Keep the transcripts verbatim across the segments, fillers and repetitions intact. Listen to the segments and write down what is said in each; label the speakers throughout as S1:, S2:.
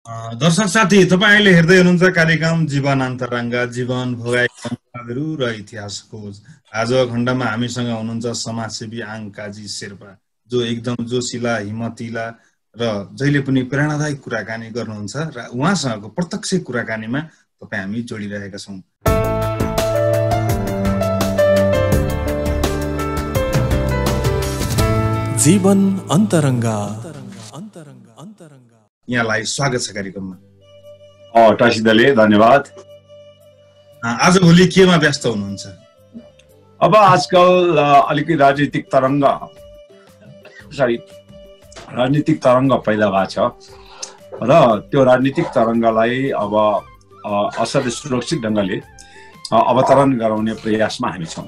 S1: A, दर्शक साथी तपाईँ अहिले हेर्दै हुनुहुन्छ कार्यक्रम जीवन अन्तरङ्ग जीवन भोगाई कथाहरू र इतिहास खोज। आज खण्डमा हामीसँग हुनुहुन्छ समाजसेवी आङ काजी शेर्पा, जो एकदम जोसिला हिम्मतिला र जहिले पनि प्रेरणादायक कुराकानी गर्नुहुन्छ र उहाँसँगको प्रत्यक्ष कुराकानीमा तपाईँ हामी जोडिरहेका छौँ।
S2: जीवन अन्तरङ्ग
S1: यहाँलाई स्वागत छ कार्यक्रममा।
S3: टासी दले धन्यवाद।
S1: आज भोलि केमा व्यस्त हुनुहुन्छ?
S3: अब आजकल अलिकति राजनीतिक तरङ्ग सरी राजनीतिक तरङ्ग पैदा भएको छ र त्यो राजनीतिक तरङ्गलाई अब असल सुरक्षित ढङ्गले अवतरण गराउने प्रयासमा हामी छौँ।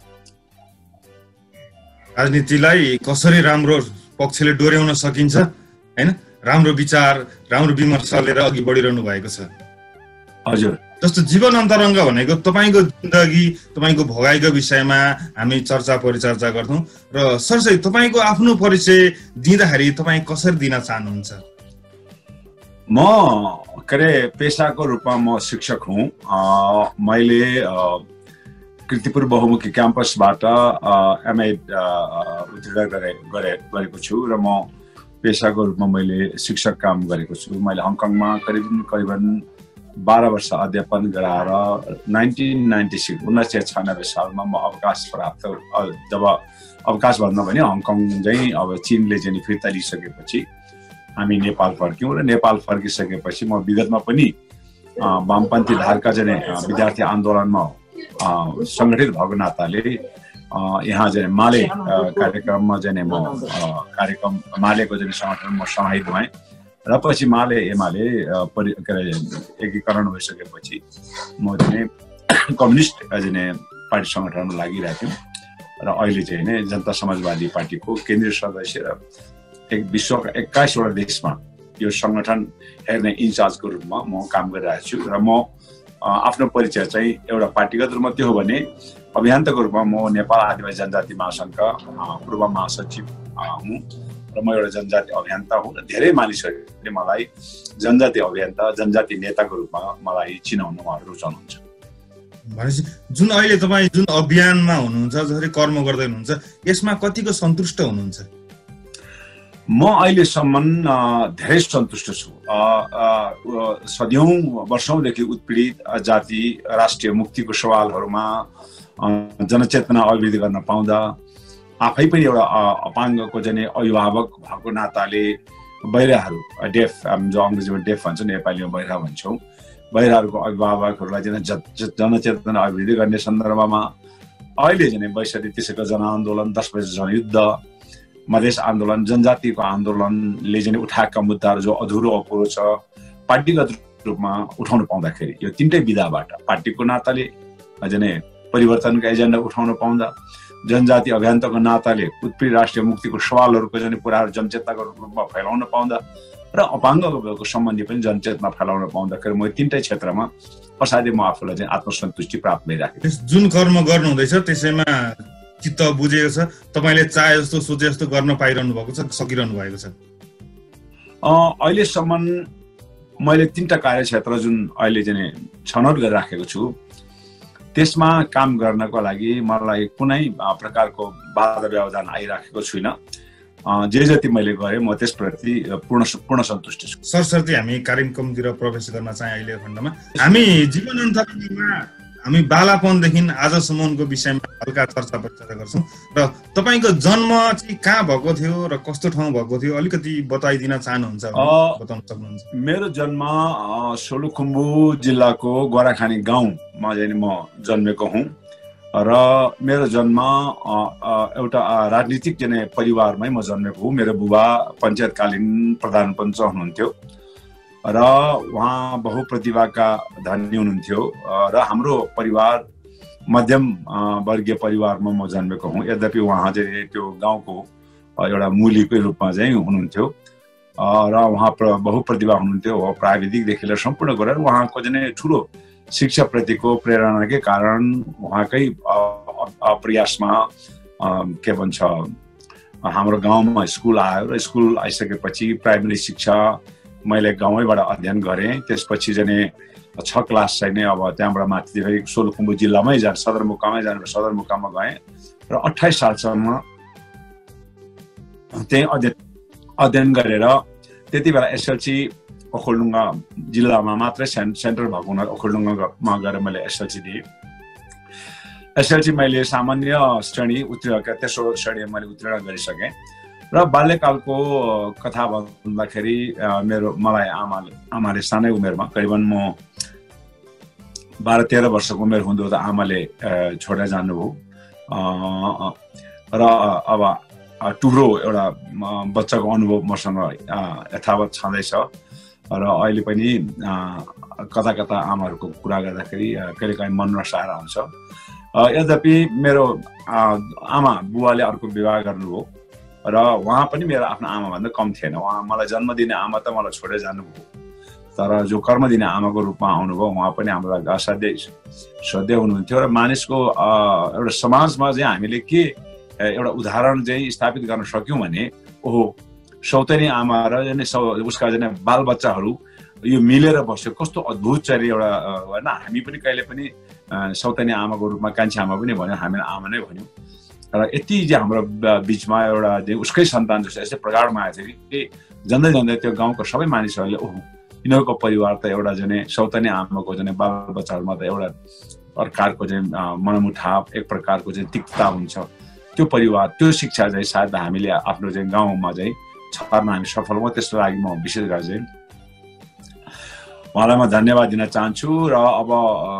S1: राजनीतिलाई कसरी राम्रो पक्षले डोर्याउन सकिन्छ, हैन? राम्रो विचार राम्रो विमर्श लिएर अघि बढिरहनु भएको छ।
S3: हजुर,
S1: जस्तो जीवन अन्तरङ्ग भनेको तपाईँको जिन्दगी तपाईँको भोगाइको विषयमा हामी चर्चा परिचर्चा गर्छौँ र सरसै तपाईँको आफ्नो परिचय दिँदाखेरि तपाईँ कसरी दिन चाहनुहुन्छ?
S3: म के अरे पेसाको रूपमा म शिक्षक हुँ। मैले कृतिपुर बहुमुखी क्याम्पसबाट एमए उत्तीर्ण गरे गरेको छु र म पेसाको रूपमा मैले शिक्षक काम गरेको छु। मैले हङकङमा करिबन करिबन बाह्र वर्ष अध्यापन गराएर नाइन्टिन नाइन्टी सिक्स उन्नाइस सय छयानब्बे सालमा म अवकाश प्राप्त जब अवकाश भन्दा भने हङकङ चाहिँ अब चिनले चाहिँ फिर्ता लिइसकेपछि हामी नेपाल फर्क्यौँ र नेपाल फर्किसकेपछि म विगतमा पनि वामपन्थी धारका चाहिँ विद्यार्थी आन्दोलनमा सङ्गठित भएको नाताले यहाँ चाहिँ माले कार्यक्रममा चाहिँ म कार्यक्रम मालेको चाहिँ सङ्गठनमा समाहित भएँ र पछि माले एमाले परि के अरे एकीकरण भइसकेपछि म चाहिँ कम्युनिस्ट चाहिँ पार्टी सङ्गठनमा लागिरहेको थिएँ र अहिले चाहिँ नै जनता समाजवादी पार्टीको केन्द्रीय सदस्य र एक विश्वका एक्काइसवटा देशमा यो सङ्गठन हेर्ने इन्चार्जको रूपमा म काम गरिरहेको छु र म आफ्नो परिचय चाहिँ एउटा पार्टीगत रूपमा त्यो हो भने अभियन्ताको रूपमा म नेपाल आदिवासी जनजाति महासङ्घका पूर्व महासचिव हुँ र म एउटा जनजाति अभियन्ता हुँ र धेरै मानिसहरूले मलाई जनजाति अभियन्ता जनजाति नेताको रूपमा मलाई चिनाउन उहाँहरू रुचाउनुहुन्छ।
S1: भनेपछि जुन अहिले तपाईँ जुन अभियानमा हुनुहुन्छ, जसरी कर्म गर्दै हुनुहुन्छ, यसमा कतिको सन्तुष्ट हुनुहुन्छ?
S3: म अहिलेसम्म धेरै सन्तुष्ट छु। सदियौँ वर्षौँदेखि उत्पीडित जाति राष्ट्रिय मुक्तिको सवालहरूमा जनचेतना अभिवृद्धि गर्न पाउँदा आफै पनि एउटा अपाङ्गको चाहिँ अभिभावक भएको नाताले बहिराहरू डेफ जो अङ्ग्रेजीमा डेफ भन्छ नेपालीमा बहिरा भन्छौँ बहिराहरूको अभिभावकहरूलाई चाहिँ जनचेतना अभिवृद्धि गर्ने सन्दर्भमा अहिले चाहिँ बैसठी त्यसैको जनआन्दोलन दस बजे जनयुद्ध मधेस आन्दोलन जनजातिको आन्दोलनले चाहिँ उठाएका मुद्दाहरू जो अधुरो अपुरो छ पार्टीगत रूपमा उठाउन पाउँदाखेरि यो तिनटै विधाबाट पार्टीको नाताले चाहिँ परिवर्तनको एजेन्डा उठाउन पाउँदा जनजाति अभियन्ताको नाताले उत्पीडित राष्ट्रिय मुक्तिको सवालहरूको चाहिँ कुराहरू जनचेतनाको रूपमा फैलाउन पाउँदा र अपाङ्गको सम्बन्धी पनि जनचेतना फैलाउन पाउँदाखेरि म तिनटै क्षेत्रमा असाध्यै म आफूलाई चाहिँ आत्मसन्तुष्टि प्राप्त भइराखेको छु।
S1: जुन कर्म गर्नुहुँदैछ त्यसैमा चित्त बुझेको छ, तपाईँले चाहे जस्तो सोचे जस्तो गर्न पाइरहनु भएको छ, सकिरहनु भएको छ?
S3: अहिलेसम्म मैले तिनवटा कार्यक्षेत्र जुन अहिले चाहिँ छनौट गरिराखेको छु त्यसमा काम गर्नको लागि मलाई कुनै प्रकारको बाधा व्यवधान आइराखेको छुइनँ। जे जति मैले गरेँ म त्यसप्रति पूर्ण पूर्ण सन्तुष्ट छु।
S1: सरसर्ती हामी कार्यक्रमतिर प्रवेश गर्न चाहे अहिले खण्डमा हामी जीवन अन्तरङ्गमा हामी बालापनदेखि आजसम्मको विषयमा हल्का चर्चा परिचर्चा गर्छौँ र तपाईँको जन्म चाहिँ कहाँ भएको थियो र कस्तो ठाउँ भएको थियो अलिकति बताइदिन चाहनुहुन्छ? बताउन सक्नुहुन्छ?
S3: मेरो जन्म सोलुखुम्बु जिल्लाको गोराखानी गाउँमा चाहिँ म जन्मेको हुँ र मेरो जन्म एउटा राजनीतिक चाहिँ परिवारमै म जन्मेको हुँ। मेरो बुबा पञ्चायतकालीन प्रधान पञ्च हुनुहुन्थ्यो र उहाँ बहुप्रतिभाका धनी हुनुहुन्थ्यो र हाम्रो परिवार मध्यम वर्गीय परिवारमा म जन्मेको हुँ। यद्यपि उहाँ चाहिँ त्यो गाउँको एउटा मुलीकै रूपमा चाहिँ हुनुहुन्थ्यो र उहाँ बहुप्रतिभा हुनुहुन्थ्यो। प्राविधिकदेखि लिएर सम्पूर्ण गरेर उहाँको चाहिँ ठुलो शिक्षाप्रतिको प्रेरणाकै कारण उहाँकै प्रयासमा के भन्छ हाम्रो गाउँमा स्कुल आयो र स्कुल आइसकेपछि प्राइमेरी शिक्षा मैले गाउँैबाट अध्ययन गरेँ। त्यसपछि चाहिँ छ क्लास चाहिँ नै अब त्यहाँबाट माथि फेरि सोलुखुम्बु जिल्लामै जान सदरमुकामै जानु सदरमुकाममा गएँ र अट्ठाइस सालसम्म त्यही अध्ययन अध्ययन गरेर त्यति बेला एसएलसी ओखलढुङ्गा जिल्लामा मात्रै सेन्टर भएको हुनाले ओखलढुङ्गामा गएर मैले एसएलसी दिएँ। एसएलसी मैले सामान्य श्रेणी उत्तीर्ण तेस्रो श्रेणी मैले उत्तीर्ण गरिसकेँ र बाल्यकालको कथा भन्दाखेरि मेरो मलाई आमाले आमाले सानै उमेरमा करिबन म बाह्र तेह्र वर्षको उमेर हुँदा आमाले छोडेर जानुभयो र अब टुरो एउटा बच्चाको अनुभव मसँग यथावत छँदैछ र अहिले पनि कता कता आमाहरूको कुरा गर्दाखेरि कहिलेकाहीँ मन रसाएर आउँछ। यद्यपि मेरो आमा बुवाले अर्को विवाह गर्नुभयो र उहाँ पनि मेरो आफ्नो आमाभन्दा कम थिएन। उहाँ मलाई जन्म दिने आमा त मलाई छोडेर जानुभयो, तर जो कर्म दिने आमाको रूपमा आउनुभयो उहाँ पनि हाम्रो लागि असाध्यै श्रद्धेय हुनुहुन्थ्यो। र मानिसको एउटा समाजमा चाहिँ हामीले के एउटा उदाहरण चाहिँ स्थापित गर्न सक्यौँ भने ओहो सौतेनी आमा र उसका चाहिँ बालबच्चाहरू यो मिलेर बस्यो, कस्तो अद्भुत चाहिँ एउटा होइन। हामी पनि कहिले पनि सौतेनी आमाको रूपमा कान्छी आमा पनि भन्यो, हामी आमा नै भन्यौँ र यति चाहिँ हाम्रो बिचमा एउटा उसकै सन्तान जस्तो यस्तै प्रगाढमा आएको थियो कि जन्दै जन्दै त्यो गाउँको सबै मानिसहरूले ओहो यिनीहरूको परिवार त एउटा चाहिँ सौतेनी आमाको चाहिँ बालबच्चाहरूमा त एउटा प्रकारको चाहिँ मनमुठाव एक प्रकारको चाहिँ तिक्तता हुन्छ। त्यो परिवार त्यो शिक्षा चाहिँ सायद हामीले आफ्नो चाहिँ गाउँमा चाहिँ छर्न हामी सफल हौँ। त्यसको लागि म विशेष गरी चाहिँ उहाँलाई म धन्यवाद दिन चाहन्छु। र अब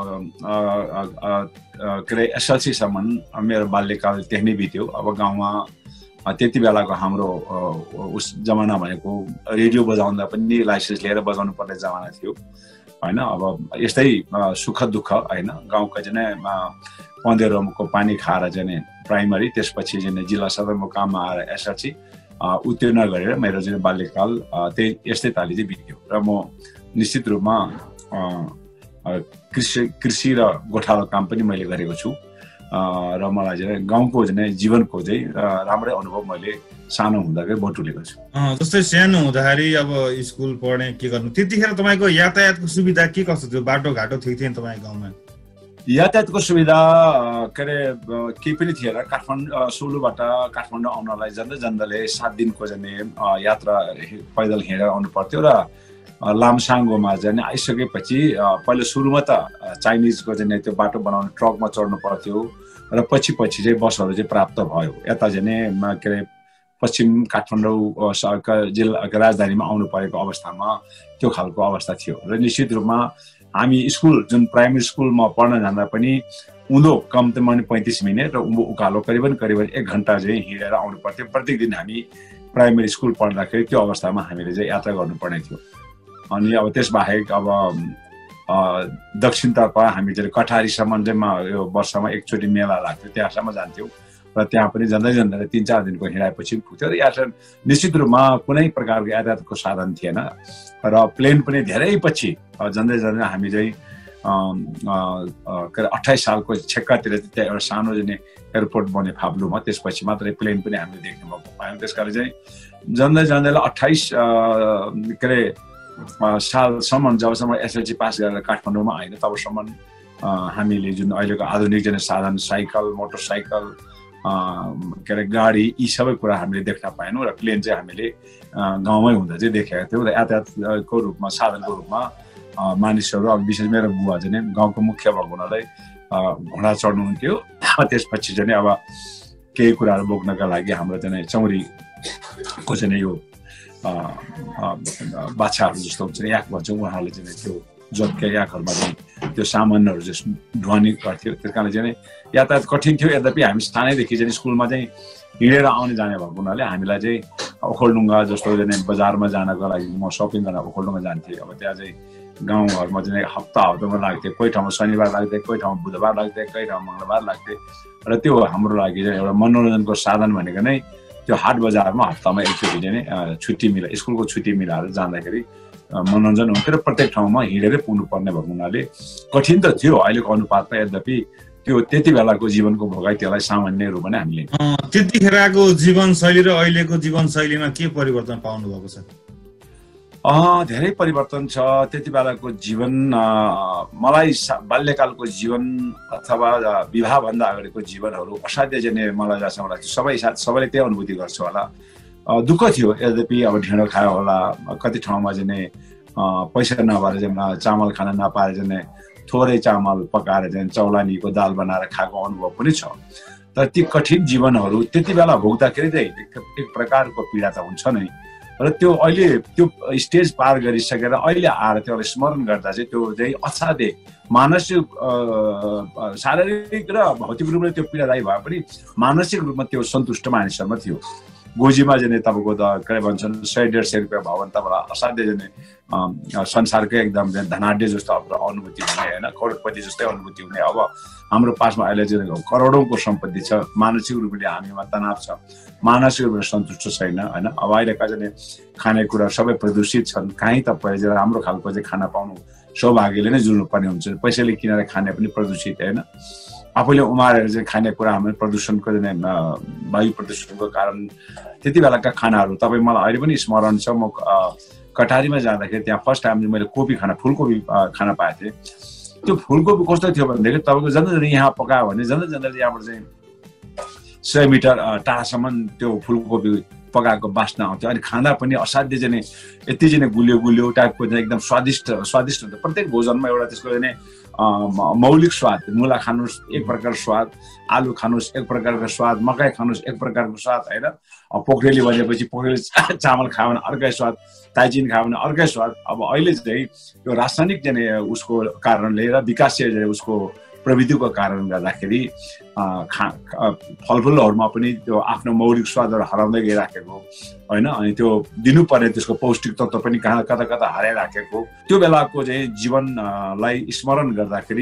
S3: के अरे एसएलसीसम्म मेरो बाल्यकाल त्यही नै बित्यो। अब गाउँमा त्यति बेलाको हाम्रो उस जमाना भनेको रेडियो बजाउँदा पनि लाइसेन्स लिएर बजाउनु पर्ने जमाना थियो होइन। अब यस्तै सुख दुःख होइन। गाउँको चाहिँ पन्ध्रको पानी खाएर चाहिँ प्राइमरी त्यसपछि चाहिँ जिल्ला सदरमुकाममा आएर एसएलसी उत्तीर्ण गरेर मेरो चाहिँ बाल्यकाल त्यही यस्तै ताली चाहिँ बित्यो। र म निश्चित रूपमा कृषि कृषि र गोठालो काम पनि मैले गरेको छु र मलाई चाहिँ गाउँको चाहिँ जीवनको चाहिँ राम्रै अनुभव मैले सानो हुँदाखेरि बटुलेको छु।
S1: जस्तै सानो हुँदाखेरि अब स्कुल पढ्ने के गर्नु, त्यतिखेर तपाईँको यातायातको सुविधा के कस्तो थियो? बाटोघाटो थियो थिएन तपाईँको गाउँमा?
S3: यातायातको सुविधा के अरे केही पनि थिएन। काठमाडौँ सोलुबाट काठमाडौँ आउनलाई जन्दै जन्दाले सात दिनको चाहिँ यात्रा पैदल हिँडेर आउनु पर्थ्यो र लामसाङ्गोमा चाहिँ आइसकेपछि पहिला सुरुमा त चाइनिजको चाहिँ त्यो बाटो बनाउने ट्रकमा चढ्नु पर्थ्यो र पछि पछि चाहिँ बसहरू चाहिँ प्राप्त भयो। यता चाहिँ के अरे पश्चिम काठमाडौँ जिल्ला राजधानीमा आउनु परेको अवस्थामा त्यो खालको अवस्था थियो र निश्चित रूपमा हामी स्कुल जुन प्राइमेरी स्कुलमा पढ्न जाँदा पनि उँधो कम्तीमा पनि पैँतिस मिनट र उँभो उकालो करिबन करिबन एक घन्टा चाहिँ हिँडेर आउनु पर्थ्यो। प्रत्येक दिन हामी प्राइमेरी स्कुल पढ्दाखेरि त्यो अवस्थामा हामीले चाहिँ यात्रा गर्नुपर्ने थियो। अनि अब त्यसबाहेक अब दक्षिणतर्फ हामी चाहिँ कठारीसम्म चाहिँ यो वर्षमा एकचोटि मेला लाग्थ्यो, त्यहाँसम्म जान्थ्यौँ र त्यहाँ पनि जाँदै जाँदै तिन चार दिनको हिँडाएपछि पुग्थ्यो। र यात्रा निश्चित रूपमा कुनै प्रकारको यातायातको साधन थिएन र प्लेन पनि धेरै पछि जाँदै जाँदै हामी चाहिँ के अरे अट्ठाइस सालको छेक्कातिर त्यहाँ एउटा सानो चाहिँ एयरपोर्ट बन्यो फाब्लुमा, त्यसपछि मात्रै प्लेन पनि हामीले देख्नु भएको पायौँ। त्यस कारण चाहिँ जाँदै जाँदै अट्ठाइस के अरे सालसम्म जबसम्म एसएलसी पास गरेर काठमाडौँमा आएन तबसम्म हामीले जुन अहिलेको आधुनिक चाहिँ साधन साइकल मोटरसाइकल के अरे गाडी यी सबै कुरा हामीले देख्न पाएनौँ र प्लेन चाहिँ हामीले गाउँमै हुँदा चाहिँ देखेका थियौँ। र यातायातको रूपमा साधनको रूपमा मानिसहरू अब विशेष मेरो बुवा चाहिँ गाउँको मुख्य भएको हुनाले घोडा चढ्नुहुन्थ्यो। त्यसपछि चाहिँ अब केही कुराहरू बोक्नका लागि हाम्रो चाहिँ चौरीको चाहिँ यो बाछाहरू जस्तो हुन्छ याक भन्छौँ, उहाँहरूले चाहिँ त्यो जोतका याकहरूमा चाहिँ त्यो सामानहरू चाहिँ ढुवानी गर्थ्यो। त्यस कारणले चाहिँ यातायात कठिन थियो। यद्यपि हामी सानैदेखि चाहिँ स्कुलमा चाहिँ हिँडेर आउने जाने भएको हुनाले हामीलाई चाहिँ ओखलढुङ्गा जस्तो चाहिँ बजारमा जानको लागि म सपिङ गर्न ओखलढुङ्गा जान्थेँ। अब त्यहाँ चाहिँ गाउँघरमा चाहिँ हप्ता हप्तामा लाग्थ्यो, कोही ठाउँमा शनिबार लाग्थ्यो, कोही ठाउँमा बुधबार लाग्थ्यो, कोही ठाउँमा मङ्गलबार लाग्थ्यो। र त्यो हाम्रो लागि चाहिँ एउटा मनोरञ्जनको साधन भनेको नै त्यो हाट बजारमा हप्तामा एकचोटि चाहिँ छुट्टी मिला स्कुलको छुट्टी मिलाएर जाँदाखेरि मनोरञ्जन हुन्थ्यो र प्रत्येक ठाउँमा हिँडेरै पुग्नु पर्ने भएको हुनाले कठिन त थियो अहिलेको अनुपातमा। यद्यपि त्यो त्यति बेलाको जीवनको भोगाइ त्यसलाई सामान्य रूपमा नै हामीले
S1: त्यतिखेरको जीवनशैली र अहिलेको जीवनशैलीमा के परिवर्तन पाउनु भएको छ?
S3: अँ धेरै परिवर्तन छ। त्यति बेलाको जीवन मलाई बाल्यकालको जीवन अथवा विवाहभन्दा अगाडिको जीवनहरू असाध्य जने मलाई जहाँसम्म लाग्छ। सबै साथ सबैले त्यही अनुभूति गर्छ होला। दुःख थियो यद्यपि अब ढिँडो खायो होला, कति ठाउँमा चाहिँ पैसा नभएर चाहिँ चामल खान नपाएर चाहिँ थोरै चामल पकाएर चाहिँ चौलानीको दाल बनाएर खाएको अनुभव पनि छ। तर ती कठिन जीवनहरू त्यति बेला भोग्दाखेरि चाहिँ एक प्रकारको पीडा त हुन्छ नै, र त्यो अहिले त्यो स्टेज पार गरिसकेर अहिले आएर त्यसलाई स्मरण गर्दा चाहिँ त्यो चाहिँ असाध्यै मानसिक शारीरिक र भौतिक रूपले त्यो पीडादायी भए पनि मानसिक रूपमा त्यो सन्तुष्ट मानिसहरूमा थियो। गोजीमा चाहिँ तपाईँको त के भन्छन् सय डेढ सय रुपियाँ भयो भने तपाईँलाई असाध्य चाहिँ संसारकै एकदम धनाढ्य जस्तो अनुभूति हुने होइन, करोडपति जस्तै अनुभूति हुने। अब हाम्रो पासमा अहिले चाहिँ करोडौँको सम्पत्ति छ, मानसिक रूपले हामीमा तनाव छ, मानसिक रूपले सन्तुष्ट छैन होइन। अब अहिलेका चाहिँ खानेकुरा सबै प्रदूषित छन्। कहीँ तपाईँ राम्रो खालको चाहिँ खाना पाउनु सौभाग्यले नै जुर्नुपर्ने हुन्छ, पैसाले किनेर खाने पनि प्रदूषित होइन। आफूले उमारेर चाहिँ खानेकुरा हाम्रो प्रदूषणको चाहिँ वायु प्रदूषणको कारण त्यति बेलाका खानाहरू तपाईँ मलाई अहिले पनि स्मरण छ। म कटारीमा जाँदाखेरि त्यहाँ फर्स्ट टाइम मैले कोपी खाना फुलकोपी खाना पाएको थिएँ। त्यो फुलकोपी कस्तो थियो भनेदेखि तपाईँको जति जति यहाँ पकायो भने जति जति यहाँबाट चाहिँ सय मिटर टाढासम्म त्यो फुलकोपी पकाएको बास्ना आउँथ्यो। अनि खाँदा पनि असाध्य चाहिँ यति चाहिँ गुलियो गुलियो टाइपको चाहिँ एकदम स्वादिष्ट स्वादिष्ट हुन्छ। प्रत्येक भोजनमा एउटा त्यसको चाहिँ मौलिक स्वाद, मुला खानुहोस् एक प्रकारको स्वाद, आलु खानुहोस् एक प्रकारको स्वाद, मकै खानुहोस् एक प्रकारको स्वाद होइन। पोखरेली भनेपछि पोखरेली चामल खायो भने अर्कै स्वाद, ताइचिन खायो भने अर्कै स्वाद। अब अहिले चाहिँ यो रासायनिक चाहिँ उसको कारणले र विकासीय उसको प्रविधिको कारण गर्दाखेरि खा फलफुलहरूमा पनि त्यो आफ्नो मौलिक स्वादहरू हराउँदै गइराखेको होइन। अनि त्यो दिनुपर्ने त्यसको पौष्टिक तत्त्व पनि कहाँ कता कता हराइराखेको त्यो बेलाको चाहिँ जीवनलाई स्मरण गर्दाखेरि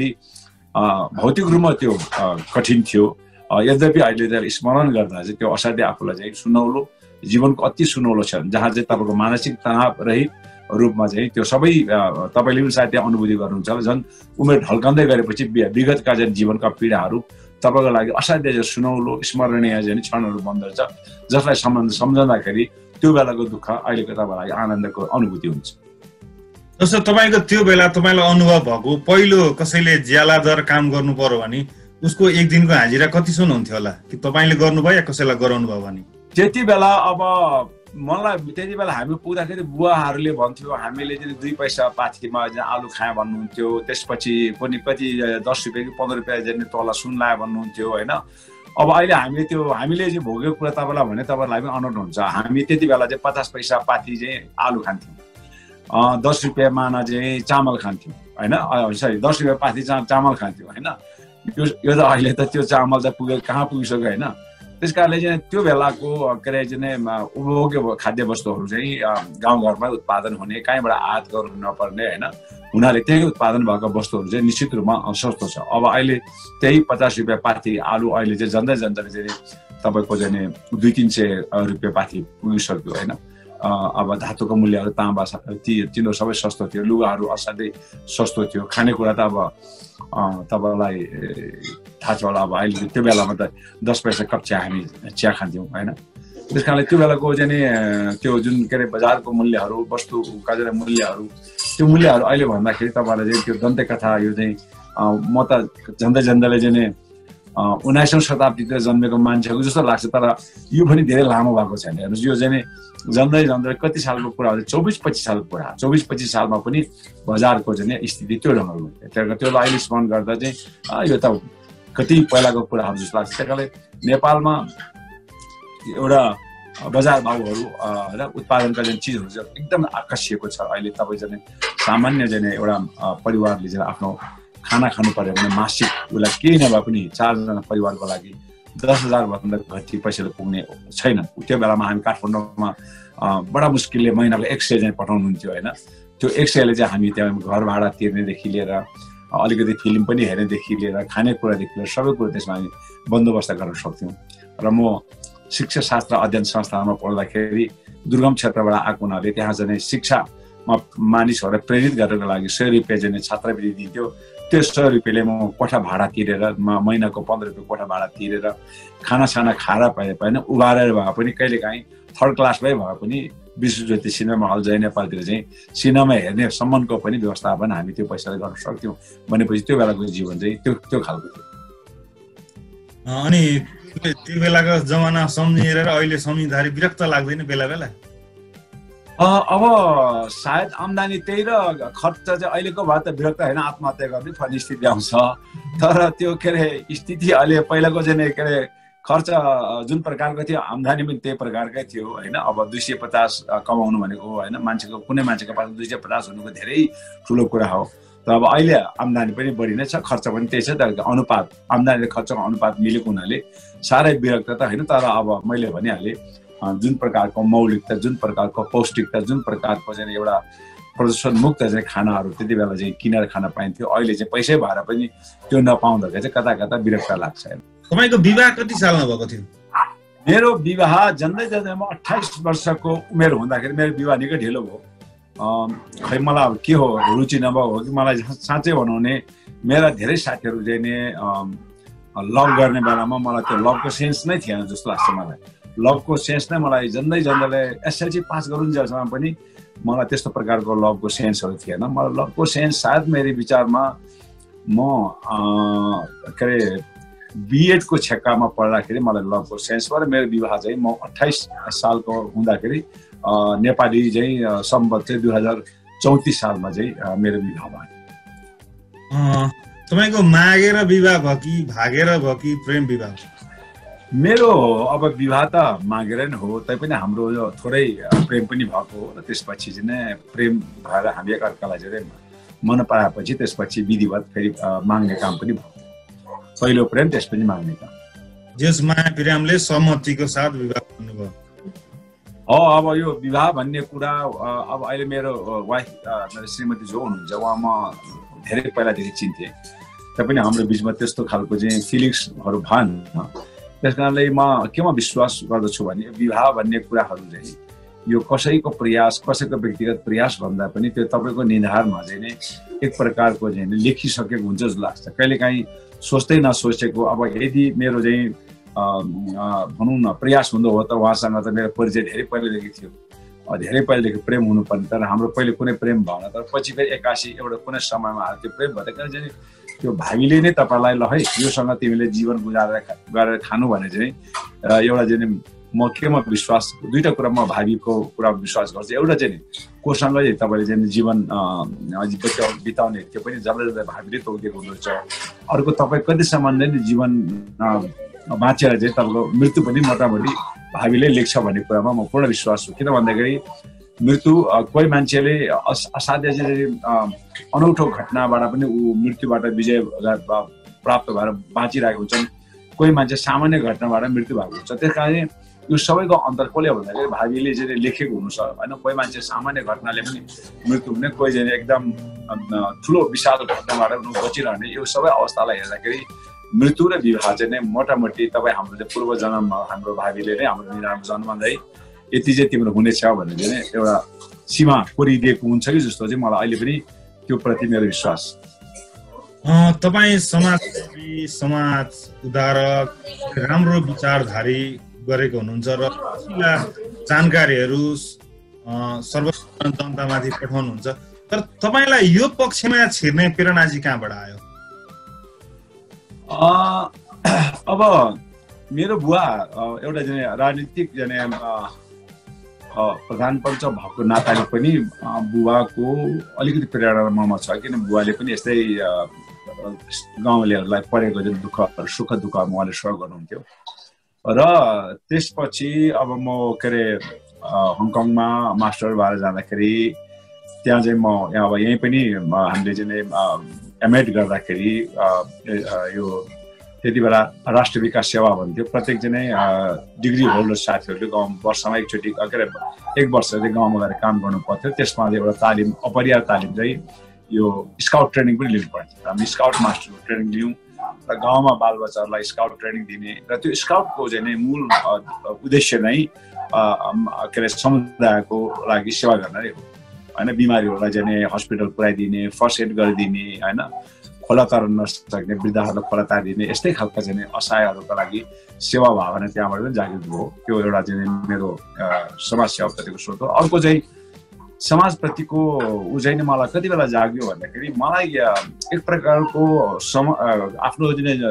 S3: भौतिक रूपमा त्यो कठिन थियो। यद्यपि अहिले त्यसलाई स्मरण गर्दा चाहिँ त्यो असाध्य आफूलाई चाहिँ सुनौलो, जीवनको अति सुनौलो छ, जहाँ चाहिँ तपाईँको मानसिक तनाव रहित रूपमा चाहिँ त्यो सबै तपाईँले पनि सायद त्यहाँ अनुभूति गर्नुहुन्छ होला। झन् उमेर ढल्कँदै गएपछि विगतका चाहिँ जीवनका पीडाहरू तपाईँको लागि असाध्य चाहिँ सुनौलो स्मरणीय चाहिँ क्षणहरू बन्दछ, जसलाई सम्बन्ध सम्झँदाखेरि त्यो बेलाको दुःख अहिलेको तपाईँलाई आनन्दको अनुभूति हुन्छ।
S1: जस्तो तपाईँको त्यो बेला तपाईँलाई अनुभव भएको पहिलो कसैले ज्यालादार काम गर्नु पर्यो भने उसको एक दिनको हाजिरा कति सुन हुन्थ्यो होला, कि तपाईँले गर्नुभयो या कसैलाई गराउनु भयो भने?
S3: त्यति बेला अब मलाई त्यति बेला हामी पुग्दाखेरि बुवाहरूले भन्थ्यो हामीले चाहिँ दुई पैसा पाथीमा आलु खायो भन्नुहुन्थ्यो। त्यसपछि पनि कति दस रुपियाँ कि पन्ध्र रुपियाँ जाने तल सुन लायो भन्नुहुन्थ्यो होइन। अब अहिले हामीले त्यो हामीले चाहिँ भोगेको कुरा तपाईँलाई भने तपाईँलाई पनि अनौठो हुन्छ। हामी त्यति बेला चाहिँ पचास पैसा पाथी चाहिँ आलु खान्थ्यौँ, दस रुपियाँ माना चाहिँ चामल खान्थ्यौँ होइन, सरी दस रुपियाँ पाथी चा चामल खान्थ्यौँ होइन। यो यो त अहिले त त्यो चामल त पुगे कहाँ पुगिसक्यो होइन। त्यस कारणले चाहिँ त्यो बेलाको के अरे चाहिँ उपभोग्य खाद्य वस्तुहरू चाहिँ गाउँघरमै उत्पादन हुने, कहीँबाट आयात गर्नु नपर्ने होइन हुनाले त्यही उत्पादन भएको वस्तुहरू चाहिँ निश्चित रूपमा सस्तो छ। अब अहिले त्यही पचास रुपियाँ पाथी आलु अहिले चाहिँ झन्डै झन्डै चाहिँ तपाईँको चाहिँ दुई तिन सय रुपियाँ पाथी पुगिसक्यो होइन। अब धातुको मूल्यहरू ताँबा ती तिनीहरू सबै सस्तो थियो, लुगाहरू असाध्यै सस्तो थियो, खानेकुरा त अब तपाईँलाई थाहा छ होला। अब अहिले त्यो बेलामा त दस पैसा कप चिया हामी चिया खान्थ्यौँ होइन। त्यस कारणले त्यो बेलाको चाहिँ त्यो जुन के अरे बजारको मूल्यहरू वस्तुका चाहिँ मूल्यहरू त्यो मूल्यहरू अहिले भन्दाखेरि तपाईँलाई चाहिँ त्यो दन्तकथा यो चाहिँ म त झन्डै झन्डैले चाहिँ उन्नाइसौँ शताब्दीतिर जन्मेको मान्छेको जस्तो लाग्छ। तर यो पनि धेरै लामो भएको छैन। हेर्नुहोस् यो चाहिँ झन्डै झन्डै कति सालको कुरा हो, चौबिस पच्चिस सालको कुरा, चौबिस पच्चिस सालमा पनि बजारको चाहिँ स्थिति त्यो ढङ्गको हुन्थ्यो। त्यही त्यो अहिले स्मरण गर्दा चाहिँ यो त कति पहिलाको कुराहरू जस्तो लाग्छ। त्यही कारणले नेपालमा एउटा बजार भाउहरू र उत्पादनका जुन चिजहरू चाहिँ एकदम आकर्षिएको छ। अहिले तपाईँ चाहिँ सामान्य चाहिँ एउटा परिवारले चाहिँ आफ्नो खाना खानु पर्यो भने मासिक उसलाई केही नभए पनि चारजना परिवारको लागि दस हजारभन्दा घटी पैसाले पुग्ने छैन। त्यो बेलामा हामी काठमाडौँमा बडा मुस्किलले महिनाको एक सय चाहिँ पठाउनुहुन्थ्यो होइन। त्यो एक सयले चाहिँ हामी त्यहाँ घर भाडा तिर्नेदेखि लिएर अलिकति फिल्म पनि हेर्नेदेखि लिएर खानेकुरादेखि लिएर सबै कुरो त्यसमा हामी बन्दोबस्त गर्न सक्थ्यौँ। र म शिक्षा शास्त्र अध्ययन संस्थानमा पढ्दाखेरि दुर्गम क्षेत्रबाट आएको हुनाले त्यहाँ चाहिँ शिक्षामा मानिसहरूलाई प्रेरित गर्नको लागि सय रुपियाँ चाहिँ छात्रवृत्ति दिन्थ्यो। त्यो सय रुपियाँले म कोठा भाडा तिरेर महिनाको पन्ध्र रुपियाँ कोठा भाडा तिरेर खानासाना खाएर पाए पाएन उभारेर भए पनि कहिलेकाहीँ थर्ड क्लासमै भए पनि विश्वज्योति सिनेमा हल जय नेपालतिर चाहिँ सिनेमा हेर्ने सम्मको पनि व्यवस्थापन हामी त्यो पैसाले गर्न सक्थ्यौँ भनेपछि त्यो बेलाको जीवन चाहिँ त्यो त्यो खालको थियो।
S1: अनि त्यो बेलाको जमाना सम्झिएर अहिले सम्झिँदाखेरि विरक्त लाग्दैन बेला बेला?
S3: अब सायद आम्दानी त्यही र खर्च चाहिँ अहिलेको भए त विरक्त होइन आत्महत्या गर्ने पर्ने स्थिति आउँछ। तर त्यो के अरे स्थिति अहिले पहिलाको चाहिँ के अरे खर्च जुन प्रकारको थियो आम्दानी पनि त्यही प्रकारकै थियो होइन। अब दुई सय पचास कमाउनु भनेको होइन मान्छेको कुनै मान्छेको पास दुई सय पचास हुनुको धेरै ठुलो कुरा हो। तर अब अहिले आम्दानी पनि बढी नै छ खर्च पनि त्यही छ। तर अनुपात आम्दानी र खर्चको अनुपात मिलेको हुनाले साह्रै विरक्त त होइन। तर अब मैले भनिहालेँ जुन प्रकारको मौलिकता जुन प्रकारको पौष्टिकता जुन प्रकारको चाहिँ एउटा प्रदूषण मुक्त चाहिँ खानाहरू त्यति बेला चाहिँ किनेर खान पाइन्थ्यो। अहिले चाहिँ पैसै भएर पनि त्यो नपाउँदाखेरि चाहिँ कता कता विरक्त लाग्छ।
S1: तपाईँको विवाह कति सालमा भएको थियो?
S3: मेरो विवाह जन्दै जन्दै म अट्ठाइस वर्षको उमेर हुँदाखेरि मेरो विवाह निकै ढिलो भयो। खै मलाई अब के हो रुचि नभएको हो कि मलाई साँच्चै भनौँ भने मेरा धेरै साथीहरू चाहिँ नि लभ गर्ने बेलामा मलाई त्यो लभको सेन्स नै थिएन जस्तो लाग्छ मलाई। लभको सेन्स नै मलाई जन्दै जन्दैले एसएलसी पास गरुन्जेलसम्म पनि मलाई त्यस्तो प्रकारको लभको सेन्सहरू थिएन। मलाई लभको सेन्स सायद मेरो विचारमा म के अरे बिएडको छेक्कामा पढ्दाखेरि मलाई लभको सेन्स भयो र मेरो विवाह चाहिँ म अट्ठाइस सालको हुँदाखेरि नेपाली चाहिँ सम्बत चाहिँ दुई हजार चौतिस सालमा चाहिँ मेरो विवाह भयो।
S1: तपाईँको मागेर विवाह भयो कि भागेर भयो कि प्रेम विवाह?
S3: मेरो अब विवाह त मागेर नै हो तैपनि हाम्रो यो थोरै प्रेम पनि भएको हो र त्यसपछि चाहिँ नै प्रेम भएर हामी एकअर्कालाई चाहिँ मन पराएपछि त्यसपछि विधिवत फेरि माग्ने काम पनि भयो। पहिलो प्रेम त्यसपछि माग्ने काम।
S1: जस माया प्रेमले सहमतिको साथ विवाह गर्नुभयो?
S3: हो अब यो विवाह भन्ने कुरा अब अहिले मेरो वाइफ मेरो श्रीमती जो हुनुहुन्छ उहाँ म धेरै पहिलादेखि चिन्थेँ तैपनि हाम्रो बिचमा त्यस्तो खालको चाहिँ फिलिङ्सहरू भएन। त्यस कारणले म केमा विश्वास गर्दछु भने विवाह भन्ने कुराहरू चाहिँ यो कसैको प्रयास कसैको व्यक्तिगत प्रयास भन्दा पनि त्यो तपाईँको निधारमा चाहिँ नै एक प्रकारको चाहिँ लेखिसकेको हुन्छ जस्तो लाग्छ। कहिलेकाहीँ सोच्दै नसोचेको अब यदि मेरो चाहिँ भनौँ न प्रयास हुँदो हो त उहाँसँग त मेरो परिचय धेरै पहिलेदेखि थियो। धेरै पहिलेदेखि प्रेम हुनुपर्ने तर हाम्रो पहिले कुनै प्रेम भएन। तर पछि फेरि एक्कासी एउटा कुनै समयमा आयो त्यो प्रेम भएर किन चाहिँ त्यो भावीले नै तपाईँलाई ल है योसँग तिमीले जीवन गुजारेर गरेर खानु भने चाहिँ एउटा चाहिँ म केमा विश्वास दुईवटा कुरा म भावीको कुरा विश्वास गर्छु। एउटा चाहिँ कोसँग तपाईँले चाहिँ जीवन बिताउने त्यो पनि जब जब भावीले तोकिदिएको हुनुहुन्छ। अर्को तपाईँ कतिसम्म नै जीवन बाँचेर चाहिँ तपाईँको मृत्यु पनि मोटामोटी भावीले लेख्छ भन्ने कुरामा म पूर्ण विश्वास छु। किन भन्दाखेरि मृत्यु कोही मान्छेले असाध्य चाहिँ अनौठो घटनाबाट पनि ऊ मृत्युबाट विजय प्राप्त भएर बाँचिरहेको हुन्छन्। कोही मान्छे सामान्य घटनाबाट मृत्यु भएको हुन्छ। त्यस कारण यो सबैको अन्तर कसले भन्दाखेरि भावीले चाहिँ लेखेको हुनुपर्छ होइन। कोही मान्छे सामान्य घटनाले पनि मृत्यु हुने कोही चाहिँ एकदम ठुलो विशाल घटनाबाट बचिरहने यो सबै अवस्थालाई हेर्दाखेरि मृत्यु र विवाह चाहिँ नै मोटामोटी तपाईँ हाम्रो चाहिँ पूर्व जन्ममा हाम्रो भावीले नै हाम्रो निराम जन्मँदै यति चाहिँ तिम्रो हुनेछ भने चाहिँ एउटा सीमा कोरिदिएको हुन्छ कि जस्तो चाहिँ मलाई अहिले पनि त्यो प्रति मेरो विश्वास।
S1: तपाईँ समाजसेवी समाज उद्धारक राम्रो विचारधारी गरेको हुनुहुन्छ र जानकारीहरू सर्वसाधारण जनतामाथि पठाउनुहुन्छ। तर तपाईँलाई यो पक्षमा छिर्ने प्रेरणा चाहिँ कहाँबाट आयो?
S3: अब मेरो बुवा एउटा चाहिँ राजनीतिक जाने प्रधान पञ्च भएको नाताले पनि बुवाको अलिकति प्रेरणा ममा छ। किन बुवाले पनि यस्तै गाउँलेहरूलाई परेको जुन दुःख सुख दुःख उहाँले सहयोग गर्नुहुन्थ्यो। र त्यसपछि अब म के अरे हङकङमा मास्टर भएर जाँदाखेरि त्यहाँ चाहिँ म अब यहीँ पनि हामीले चाहिँ एमएड गर्दाखेरि यो त्यति बेला राष्ट्रिय विकास सेवा भन्थ्यो। प्रत्येक चाहिँ डिग्री होल्डर साथीहरूले गाउँ वर्षमा एकचोटि के अरे एक वर्ष चाहिँ गाउँमा गएर काम गर्नु पर्थ्यो। त्यसमा एउटा तालिम अपरिहार्य तालिम चाहिँ यो स्काउट ट्रेनिङ पनि लिनु पर्थ्यो। हामी स्काउट मास्टरको ट्रेनिङ लियौँ र गाउँमा बालबच्चाहरूलाई स्काउट ट्रेनिङ दिने र त्यो स्काउटको चाहिँ नै मूल उद्देश्य नै के अरे समुदायको लागि सेवा गर्न नै हो होइन। बिमारीहरूलाई चाहिँ हस्पिटल पुऱ्याइदिने फर्स्ट एड गरिदिने होइन खोला तर्न नसक्ने वृद्धहरूलाई खोला तारिदिने यस्तै खालका चाहिँ असहायहरूका लागि सेवा भावना त्यहाँबाट पनि जागृत भयो। त्यो एउटा चाहिँ मेरो समाज सेवाप्रतिको स्रोत हो। अर्को चाहिँ समाजप्रतिको ऊ चाहिँ मलाई कति बेला जाग्यो भन्दाखेरि मलाई एक प्रकारको सम आफ्नो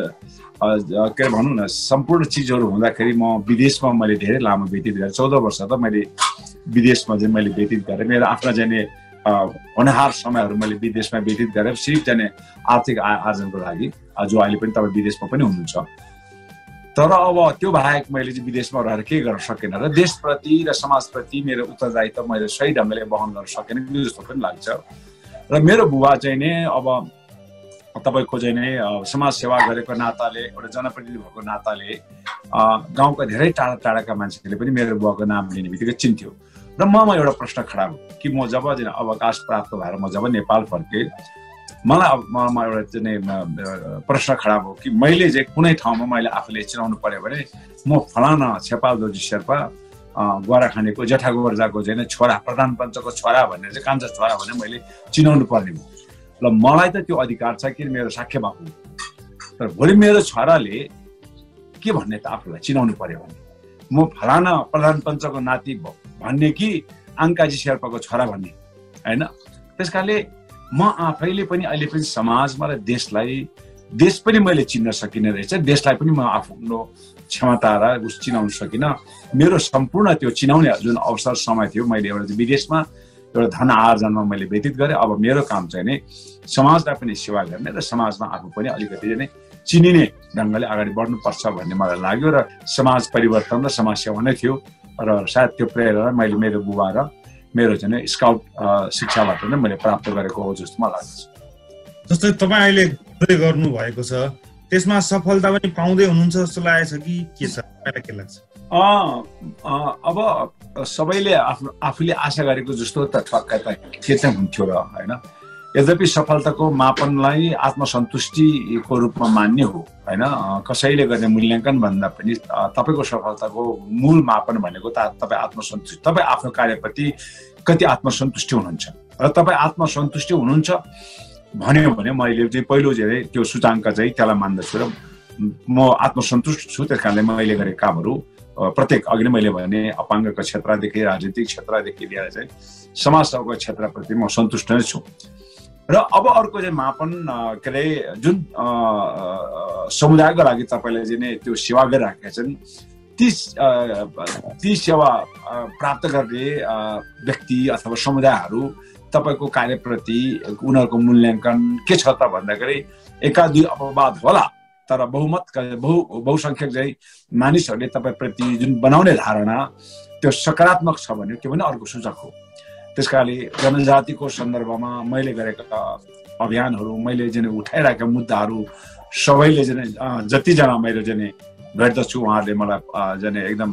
S3: के अरे भनौँ न सम्पूर्ण चिजहरू हुँदाखेरि म विदेशमा मैले धेरै लामो व्यतीत गरेँ। चौध वर्ष त मैले विदेशमा चाहिँ मैले व्यतीत गरेँ। मेरो आफ्ना चाहिँ होनहार समयहरू मैले विदेशमा व्यतीत गरेँ सिर्फ चाहिँ आर्थिक आर्जनको लागि, जो अहिले पनि तपाईँ विदेशमा पनि हुनुहुन्छ। तर अब त्यो बाहेक मैले चाहिँ विदेशमा रहेर के गर्न सकेन र देशप्रति र समाजप्रति मेरो उत्तरदायित्व मैले सही ढङ्गले वहन गर्न सकेन जस्तो पनि लाग्छ। र मेरो बुबा चाहिँ नै अब तपाईँको चाहिँ नै समाज सेवा गरेको नाताले, एउटा जनप्रतिनिधि भएको नाताले गाउँका धेरै टाढा टाढाका मान्छेले पनि मेरो बुबाको नाम लिने बित्तिकै चिन्थ्यो। र ममा एउटा प्रश्न खडा भयो कि म जब चाहिँ अवकाश प्राप्त भएर म जब नेपाल फर्केँ, मलाई अब ममा एउटा चाहिँ प्रश्न खडा भयो कि मैले चाहिँ कुनै ठाउँमा मैले आफूले चिनाउनु पर्यो भने म फलाना छेपालदोजी शेर्पा गोराखानीको जेठा गोर्जाको चाहिँ छोरा, प्रधान पञ्चको छोरा भनेर चाहिँ कान्छा छोरा भनेर मैले चिनाउनु पर्ने भयो। र मलाई त त्यो अधिकार छ कि मेरो साख्य बाबु, तर भोलि मेरो छोराले के भन्ने त आफूलाई चिनाउनु पर्यो भने म फलाना प्रधान पञ्चको नाति भन्ने कि आङ्काजी शेर्पाको छोरा भन्ने होइन। त्यस कारणले म आफैले पनि अहिले पनि समाजमा र देशलाई देश पनि मैले चिन्न सकिने रहेछ, देशलाई पनि म आफ्नो क्षमता र उस चिनाउन सकिनँ। मेरो सम्पूर्ण त्यो चिनाउने जुन अवसर समय थियो मैले एउटा विदेशमा एउटा धन आर्जनमा मैले व्यतीत गरेँ। अब मेरो काम चाहिँ नै समाजलाई पनि सेवा गर्ने र समाजमा आफू पनि अलिकति नै चिनिने ढङ्गले अगाडि बढ्नुपर्छ भन्ने मलाई लाग्यो र समाज परिवर्तन र समाज सेवा नै थियो। र सायद त्यो प्रेरणा मैले मेरो बुबा र मेरो चाहिँ स्काउट शिक्षाबाट नै मैले प्राप्त गरेको हो जस्तो मलाई लाग्छ।
S1: जस्तै तपाईँ अहिले गर्दै गर्नु भएको छ, त्यसमा सफलता पनि पाउँदै हुनुहुन्छ जस्तो लागेको छ कि के छ, तपाईँलाई के लाग्छ?
S3: अब सबैले आफ्नो आफूले आशा गरेको जस्तो त ठक्कै त के चाहिँ हुन्थ्यो र होइन। यद्यपि सफलताको मापनलाई आत्मसन्तुष्टिको रूपमा मान्ने हो होइन। कसैले गर्ने मूल्याङ्कन भन्दा पनि तपाईँको सफलताको मूल मापन भनेको त तपाईँ आत्मसन्तुष्टि, तपाईँ आफ्नो कार्यप्रति कति आत्मसन्तुष्टि हुनुहुन्छ र तपाईँ आत्मसन्तुष्टि हुनुहुन्छ भन्यो भने मैले चाहिँ पहिलो चाहिँ त्यो सूचाङ्क चाहिँ त्यसलाई मान्दछु र म आत्मसन्तुष्ट छु। त्यस कारणले मैले गरेका कामहरू प्रत्येक अघि नै मैले भने अपाङ्गको क्षेत्रदेखि राजनीतिक क्षेत्रदेखि लिएर चाहिँ समाजसेवाको क्षेत्रप्रति म सन्तुष्ट नै छु। र अब अर्को चाहिँ मापन के अरे जुन समुदायको लागि तपाईँले चाहिँ नै त्यो सेवा गरिराखेका छन्, ती ती सेवा प्राप्त गर्ने व्यक्ति अथवा समुदायहरू तपाईँको कार्यप्रति उनीहरूको मूल्याङ्कन के छ त भन्दाखेरि एका दुई अपवाद होला, तर बहुमत बहु बहुसङ्ख्यक चाहिँ मानिसहरूले तपाईँप्रति जुन बनाउने धारणा त्यो सकारात्मक छ भने त्यो पनि अर्को सूचक हो। त्यस कारणले जनजातिको सन्दर्भमा मैले गरेका अभियानहरू, मैले चाहिँ उठाइरहेका मुद्दाहरू सबैले चाहिँ जतिजना मैले चाहिँ भेट्दछु उहाँहरूले मलाई चाहिँ एकदम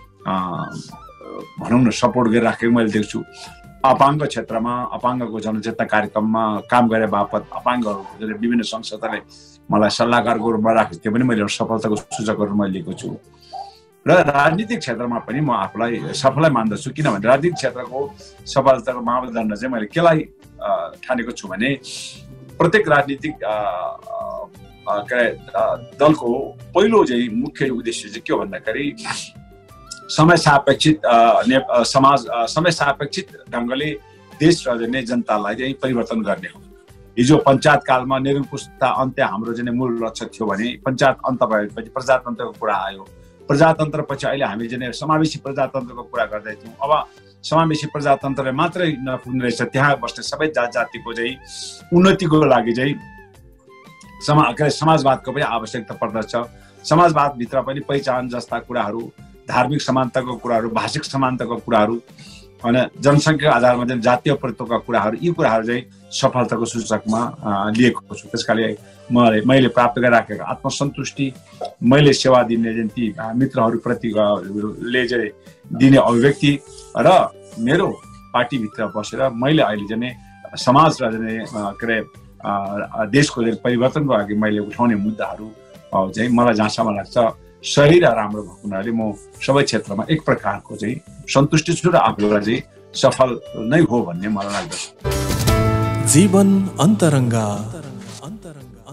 S3: भनौँ न सपोर्ट गरिराखेको मैले देख्छु। अपाङ्ग क्षेत्रमा अपाङ्गको जनचेतना कार्यक्रममा काम गरे बापत अपाङ्गहरू विभिन्न संस्थाले मलाई सल्लाहकारको रूपमा राखेको त्यो पनि मैले सफलताको सूचकहरू मैले लिएको छु। र राजनीतिक क्षेत्रमा पनि म आफूलाई सफलै मान्दछु, किनभने राजनीतिक क्षेत्रको सफलताको मापदण्ड चाहिँ मैले केलाई ठानेको छु भने प्रत्येक राजनीतिक दलको पहिलो चाहिँ मुख्य उद्देश्य चाहिँ के हो भन्दाखेरि समय सापेक्षित समाज समय सापेक्षित ढङ्गले देश र जनतालाई चाहिँ परिवर्तन गर्ने हो। हिजो पञ्चायत कालमा निरङ्कुशता अन्त्य हाम्रो चाहिँ मूल लक्ष्य थियो भने पञ्चायत अन्त भएपछि प्रजातन्त्रको कुरा आयो। प्रजातन्त्र पछि अहिले हामी चाहिँ समावेशी प्रजातन्त्रको कुरा गर्दै थियौँ। अब समावेशी प्रजातन्त्रले मात्रै नपुग्ने रहेछ, त्यहाँ बस्ने सबै जात जातिको चाहिँ उन्नतिको लागि चाहिँ समा समाजवादको पनि आवश्यकता पर्दछ। समाजवादभित्र पनि पहिचान जस्ता कुराहरू, धार्मिक समानताको कुराहरू, भाषिक समानताको कुराहरू होइन, जनसङ्ख्याको आधारमा चाहिँ जातीय प्रत्वका कुराहरू, यी कुराहरू चाहिँ सफलताको सूचकमा लिएको छु। त्यस कारणले मैले मैले प्राप्त गरिराखेको आत्मसन्तुष्टि, मैले सेवा दिने जुन ती मित्रहरूप्रतिले चाहिँ दिने अभिव्यक्ति र मेरो पार्टीभित्र बसेर मैले अहिले चाहिँ समाज र के अरे देशको परिवर्तनको लागि मैले उठाउने मुद्दाहरू चाहिँ मलाई जहाँसम्म लाग्छ सही र राम्रो भएको हुनाले म सबै क्षेत्रमा एक प्रकारको चाहिँ सन्तुष्टि छु र आफूलाई चाहिँ सफल नै हो भन्ने मलाई लाग्दछ।
S2: जीवन अन्तरङ्ग अन्तरङ्ग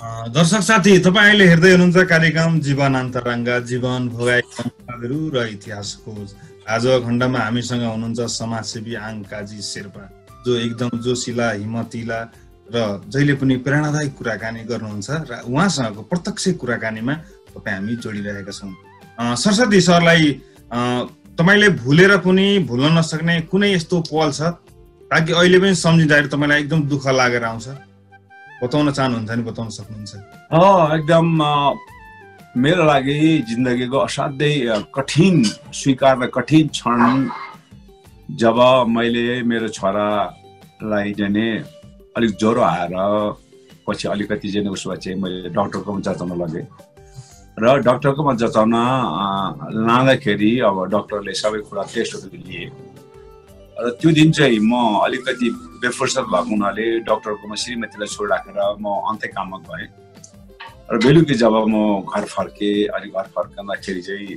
S1: दर्शक साथी, तपाईँ अहिले हेर्दै हुनुहुन्छ कार्यक्रम जीवन अन्तरङ्ग, जीवन भोगाएका कथाहरू र इतिहास खोज। आजको खण्डमा हामीसँग हुनुहुन्छ समाजसेवी आङ्काजी शेर्पा, जो एकदम जोसिला, हिम्मतिला र जहिले पनि प्रेरणादायक कुराकानी गर्नुहुन्छ र उहाँसँगको प्रत्यक्ष कुराकानीमा तपाईँ हामी जोडिरहेका छौँ। सरस्वती सरलाई तपाईँले भुलेर पनि भुल्न नसक्ने कुनै यस्तो पल छ ताकि अहिले पनि सम्झिँदाखेरि तपाईँलाई एकदम दुःख लागेर आउँछ, बताउन चाहनुहुन्छ नि बताउन सक्नुहुन्छ?
S3: एकदम मेरो लागि जिन्दगीको असाध्यै कठिन स्वीकार्न कठिन क्षण जब मैले मेरो छोरालाई जाने अलिक ज्वरो आएर पछि अलिकति जाने उसमा चाहिँ मैले डक्टरकोमा जचाउन लगेँ र डक्टरकोमा जचाउन लाँदाखेरि अब डक्टरले सबै कुरा टेस्टहरू लिए र त्यो दिन चाहिँ म अलिकति बेफुर्सद भएको हुनाले डक्टरकोमा श्रीमतीलाई छोडिराखेर म अन्त्य काममा गएँ र बेलुकी जब म घर फर्केँ अनि घर फर्कँदाखेरि चाहिँ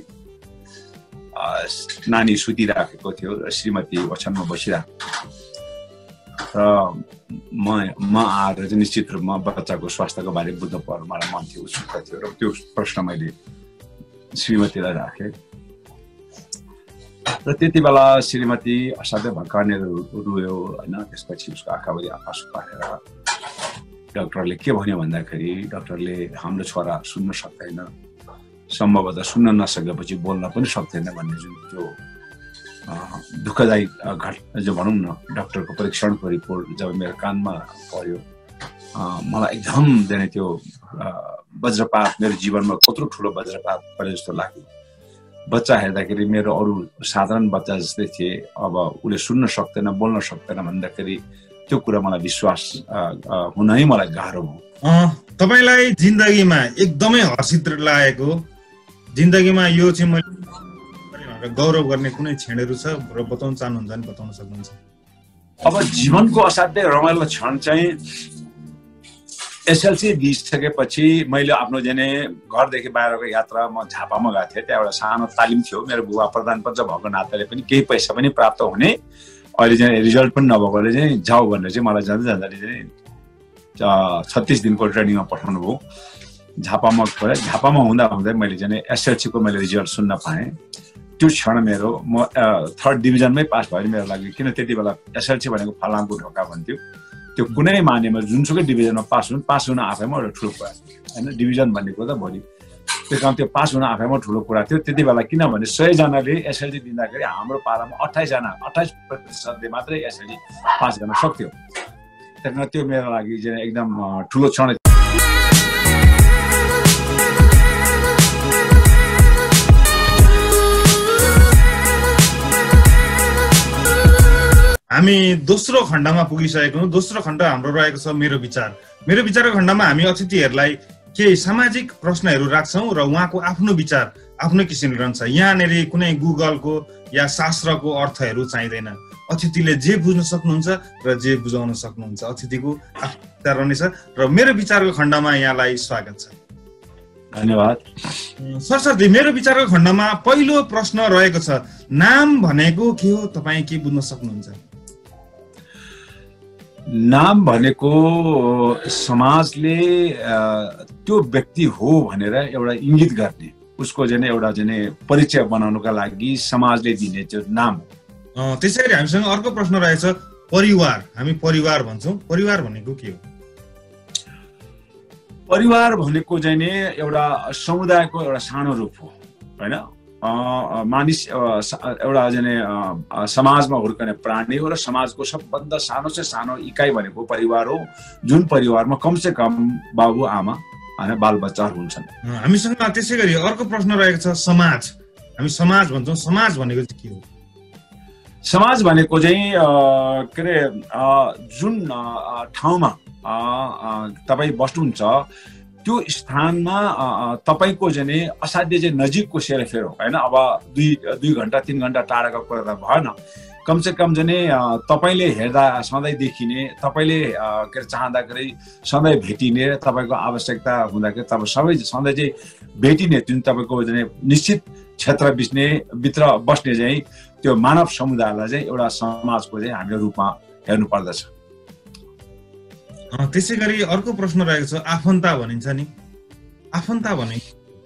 S3: नानी सुतिराखेको थियो र श्रीमती ओछ्यानमा बसिरहेको र म म आएर चाहिँ निश्चित रूपमा बच्चाको स्वास्थ्यको बारे बुझ्नु पर्नु मलाई मन थियो, उत्सुकता थियो र त्यो प्रश्न मैले श्रीमतीलाई राखेँ र त्यति बेला श्रीमती असाध्यै भक्कानेर रोयो होइन। त्यसपछि उसको आँखाभरि आँसु पारेर डाक्टरले के भन्यो भन्दाखेरि डक्टरले हाम्रो छोरा सुन्न सक्दैन, सम्भवतः सुन्न नसकेपछि बोल्न पनि सक्दैन भन्ने जुन त्यो दुःखदायी घटना जो भनौँ न डक्टरको परीक्षणको रिपोर्ट जब मेरो कानमा पर्यो मलाई एकदम जाने त्यो वज्रपात मेरो जीवनमा कत्रो ठुलो वज्रपात परे जस्तो लाग्यो। बच्चा हेर्दाखेरि मेरो अरू साधारण बच्चा जस्तै थिए, अब उसले सुन्न सक्दैन बोल्न सक्दैन भन्दाखेरि त्यो कुरा मलाई विश्वास हुन नै मलाई गाह्रो भयो।
S1: तपाईँलाई जिन्दगीमा एकदमै हर्षित लागेको, जिन्दगीमा यो चाहिँ मैले गौरव गर्ने कुनै क्षणहरू छ र बताउन चाहनुहुन्छ भने बताउन सक्नुहुन्छ?
S3: अब जीवनको असाध्यै रमाइलो क्षण चाहिँ एसएलसी दिइसकेपछि मैले आफ्नो जाने घरदेखि बाहिरको यात्रा म झापामा गएको थिएँ। त्यहाँ एउटा सानो तालिम थियो, मेरो बुबा प्रधान पञ्च भएको नाताले पनि केही पैसा पनि प्राप्त हुने, अहिले चाहिँ रिजल्ट पनि नभएकोले चाहिँ जाऊ भनेर चाहिँ मलाई जाँदै जाँदाखेरि चाहिँ छत्तिस दिनको ट्रेनिङमा पठाउनु भयो। झापामा गएँ, झापामा हुँदा हुँदै मैले चाहिँ एसएलसीको मैले रिजल्ट सुन्न पाएँ। त्यो क्षण मेरो म थर्ड डिभिजनमै पास भयो मेरो लागि, किन त्यति बेला एसएलसी भनेको फलामको ढोका भन्थ्यो। त्यो कुनै मानेमा जुनसुकै डिभिजनमा पास हुनु पास हुन आफैमा एउटा ठुलो कुरा होइन, डिभिजन भनेको त भोलि त्यस कारण त्यो पास हुन आफैमा ठुलो कुरा थियो त्यति बेला। किनभने सयजनाले एसएलसी दिँदाखेरि हाम्रो पालामा अट्ठाइसजना अट्ठाइस प्रतिशतले मात्रै एसएलसी पास गर्न सक्थ्यो। त्यस कारण त्यो मेरो लागि चाहिँ एकदम ठुलो क्षण।
S1: हामी दोस्रो खण्डमा पुगिसकेको हौँ। दोस्रो खण्ड हाम्रो रहेको छ मेरो विचार। मेरो विचारको खण्डमा हामी अतिथिहरूलाई केही सामाजिक प्रश्नहरू राख्छौँ र उहाँको आफ्नो विचार आफ्नो किसिमले रहन्छ। यहाँनिर कुनै गुगलको या शास्त्रको अर्थहरू चाहिँदैन, अतिथिले जे बुझ्न सक्नुहुन्छ र जे बुझाउन सक्नुहुन्छ, अतिथिको आफ्नो विचार रहनेछ र मेरो विचारको खण्डमा यहाँलाई स्वागत छ।
S3: धन्यवाद।
S1: सरस्वती, मेरो विचारको खण्डमा पहिलो प्रश्न रहेको छ, नाम भनेको के हो, तपाईँ के बुझ्न सक्नुहुन्छ?
S3: नाम भनेको समाजले त्यो व्यक्ति हो भनेर एउटा इङ्गित गर्ने, उसको चाहिँ एउटा चाहिँ परिचय बनाउनुका लागि समाजले दिने चाहिँ नाम हो।
S1: त्यसै गरी हामीसँग अर्को प्रश्न रहेछ, परिवार। हामी परिवार भन्छौँ, परिवार भनेको के हो?
S3: परिवार भनेको चाहिँ नि एउटा समुदायको एउटा सानो रूप हो होइन। मानिस एउटा जाने समाजमा हुर्कने प्राणी हो र समाजको सबभन्दा सानो से सानो इकाइ भनेको परिवार हो, जुन परिवारमा कमसे कम बाबु आमा होइन बालबच्चाहरू हुन्छन्।
S1: हामीसँग त्यसै गरी अर्को प्रश्न रहेको छ, समाज। हामी समाज भन्छौँ, समाज भनेको चाहिँ के हो?
S3: समाज भनेको चाहिँ के अरे जुन ठाउँमा तपाईँ बस्नुहुन्छ त्यो स्थानमा तपाईँको चाहिँ असाध्य चाहिँ नजिकको सेरफेर हो होइन। अब दुई दुई घन्टा तिन घन्टा टाढाको कुरा त भएन, कमसे कम चाहिँ तपाईँले हेर्दा सधैँ देखिने, तपाईँले के अरे चाहँदाखेरि सधैँ भेटिने, तपाईँको आवश्यकता हुँदाखेरि तपाईँ सबै सधैँ चाहिँ भेटिने जुन तपाईँको चाहिँ निश्चित क्षेत्र बिच्ने भित्र बस्ने चाहिँ त्यो मानव समुदायलाई चाहिँ एउटा समाजको चाहिँ हामीले रूपमा हेर्नु पर्दछ।
S1: त्यसै गरी अर्को प्रश्न रहेको छ, आफन्त भनिन्छ नि, आफन्त भने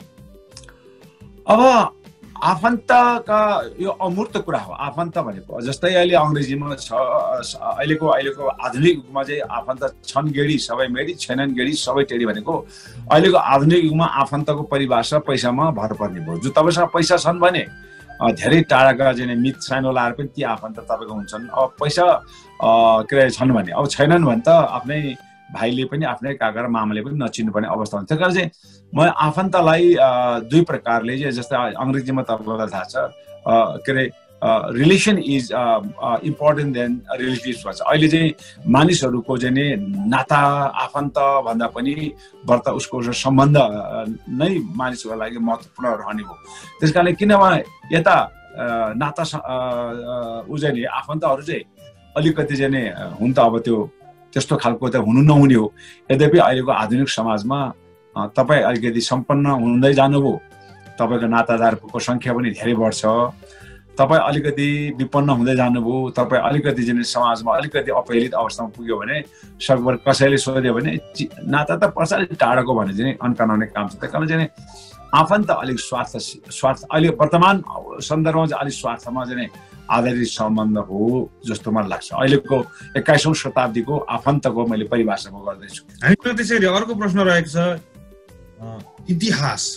S3: अब आफन्तका यो अमूर्त कुरा हो आफन्त भनेको। जस्तै अहिले अङ्ग्रेजीमा छ, अहिलेको अहिलेको आधुनिक युगमा चाहिँ आफन्त छन् गेडी सबै मेडी, छैनन् गेडी सबै टेडी भनेको अहिलेको आधुनिक युगमा आफन्तको परिभाषा पैसामा भर पर्ने भयो। जो तपाईँसँग पैसा छन् भने धेरै टाढाका चाहिँ मित सानो लाएर पनि ती आफन्त तपाईँको हुन्छन्। अब पैसा के अरे छन् भने, अब छैनन् भने त आफ्नै भाइले पनि आफ्नै काका र मामाले पनि नचिन्नुपर्ने अवस्था हुन्छ। त्यही कारण चाहिँ म आफन्तलाई दुई प्रकारले चाहिँ, जस्तै अङ्ग्रेजीमा तपाईँलाई थाहा छ के अरे relation is important than relatives भन्छ। अहिले चाहिँ मानिसहरूको चाहिँ नि नाता आफन्त भन्दा पनि व्रत उसको सम्बन्ध नै मानिसहरूको लागि महत्त्वपूर्ण रहने हो। त्यस कारणले किनभने यता नाता ऊ चाहिँ नि आफन्तहरू चाहिँ अलिकति चाहिँ नि हुन त अब त्यो त्यस्तो खालको त हुनु नहुने हो। यद्यपि अहिलेको आधुनिक समाजमा तपाईँ अलिकति सम्पन्न हुँदै जानुभयो, तपाईँको नातादारको सङ्ख्या पनि धेरै बढ्छ, तपाईँ अलिकति विपन्न हुँदै जानुभयो, तपाईँ अलिकति चाहिँ समाजमा अलिकति अपहेलित अवस्थामा पुग्यो भने सकभर कसैले सोध्यो भने नाता त पर्छ अलिक टाढाको भने चाहिँ अनकानुनी काम छ। त्यही कारण चाहिँ आफन्त अलिक स्वार्थ स्वार्थ अहिले वर्तमान सन्दर्भमा चाहिँ अलिक स्वार्थमा चाहिँ आधारित सम्बन्ध हो जस्तो मलाई लाग्छ। अहिलेको एक्काइसौँ शताब्दीको आफन्तको मैले परिभाषा गर्दैछु।
S1: हामीसँग त्यसरी अर्को प्रश्न रहेको छ, इतिहास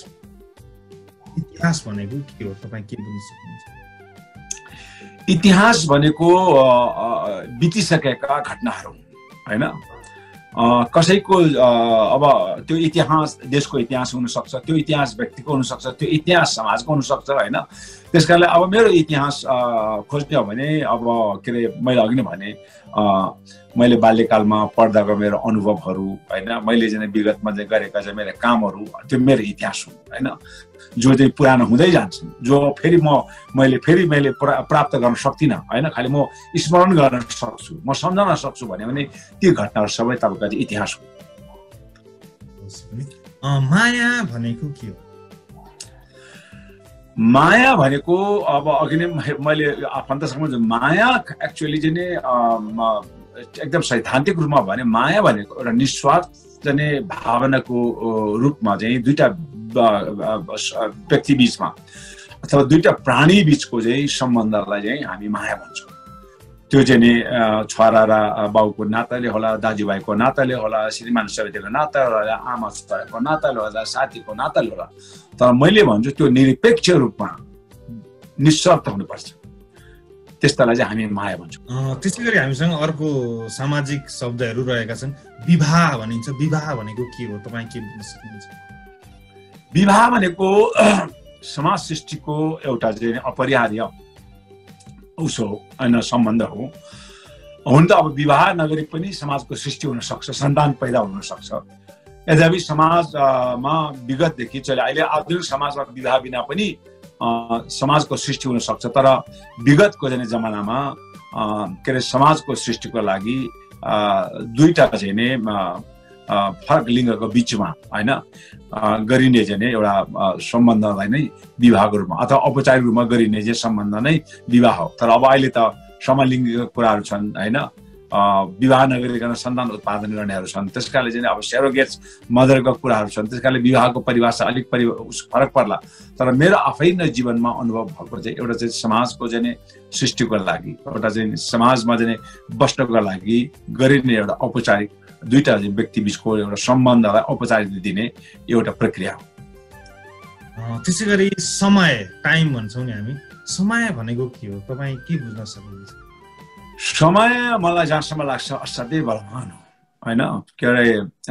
S1: इतिहास भनेको के हो, तपाईँ के बुझ्न सक्नुहुन्छ?
S3: इतिहास भनेको बितिसकेका घटनाहरू होइन। कसैको अब त्यो इतिहास देशको इतिहास हुनसक्छ, त्यो इतिहास व्यक्तिको हुनसक्छ, त्यो इतिहास समाजको हुनसक्छ होइन। त्यस कारणले अब मेरो इतिहास खोज्ने हो भने अब के अरे मैले अघि नै भने मैले बाल्यकालमा पढ्दाको मेरो अनुभवहरू होइन, मैले चाहिँ विगतमा चाहिँ गरेका चाहिँ मेरो कामहरू त्यो मेरो इतिहास हुन् होइन, जो चाहिँ पुरानो हुँदै जान्छन्, जो फेरि म मैले फेरि मैले प्राप्त गर्न सक्दिनँ होइन, खालि म स्मरण गर्न सक्छु, म सम्झन सक्छु भन्यो भने ती घटनाहरू सबै तपाईँको चाहिँ इतिहास हो।
S1: माया भनेको के हो?
S3: माया भनेको अब अघि नै मैले आफन्तसँग माया एक्चुअली चाहिँ नि एकदम सैद्धान्तिक रूपमा भने माया भनेको एउटा निस्वार्थ चाहिँ भावनाको रूपमा चाहिँ दुईटा व्यक्ति बीचमा अथवा दुईटा प्राणी बीचको चाहिँ सम्बन्धलाई चाहिँ हामी माया भन्छौँ। त्यो चाहिँ नि छोरा र बाउको नाताले होला, दाजुभाइको नाताले होला, श्रीमान समितिको नाताले होला, आमा छोराको नाताले होला, साथीको नाताले होला। तर मैले भन्छु त्यो निरपेक्ष रूपमा निस्वार्थ हुनुपर्छ, त्यस्तालाई चाहिँ हामी माया भन्छौँ।
S1: त्यसै गरी हामीसँग अर्को सामाजिक शब्दहरू रहेका छन्, विवाह भनिन्छ। विवाह भनेको के हो, तपाईँ के बुझ्न सक्नुहुन्छ?
S3: विवाह भनेको समाज सृष्टिको एउटा चाहिँ अपरिहार्य उसो होइन सम्बन्ध हो। हुन त अब विवाह नगरी पनि समाजको सृष्टि हुन सक्छ, सन्तान पैदा हुन सक्छ। यद्यपि समाजमा विगतदेखि चले अहिले आधुनिक समाजमा विवाह बिना पनि समाजको सृष्टि हुन सक्छ। तर विगतको चाहिँ जमानामा के अरे समाजको सृष्टिको लागि दुईटा चाहिँ नै फरक लिङ्गको बिचमा होइन गरिने चाहिँ एउटा सम्बन्धलाई नै विवाहको रूपमा अथवा औपचारिक रूपमा गरिने चाहिँ सम्बन्ध नै विवाह हो। तर अब अहिले त समलिङ्गीको कुराहरू छन् होइन, विवाह नगरिकन सन्तान उत्पादन गर्नेहरू छन्। त्यस कारणले चाहिँ अब सेरोगेट्स मदरको कुराहरू छन्। त्यस कारणले विवाहको परिभाषा अलिक परि फरक पर्ला। तर मेरो आफै नै जीवनमा अनुभव भएको चाहिँ एउटा चाहिँ समाजको चाहिँ सृष्टिको लागि, एउटा चाहिँ समाजमा चाहिँ बस्नको लागि गरिने एउटा औपचारिक दुईटा व्यक्ति बीचको एउटा सम्बन्धलाई औपचारिकता दिने एउटा प्रक्रिया हो।
S1: त्यसै गरी समय, टाइम भन्छौँ नि हामी, समय भनेको के हो, तपाईँ के बुझ्न सक्नुहुन्छ?
S3: समय मलाई जहाँसम्म लाग्छ असाध्यै बलवान हो होइन। के अरे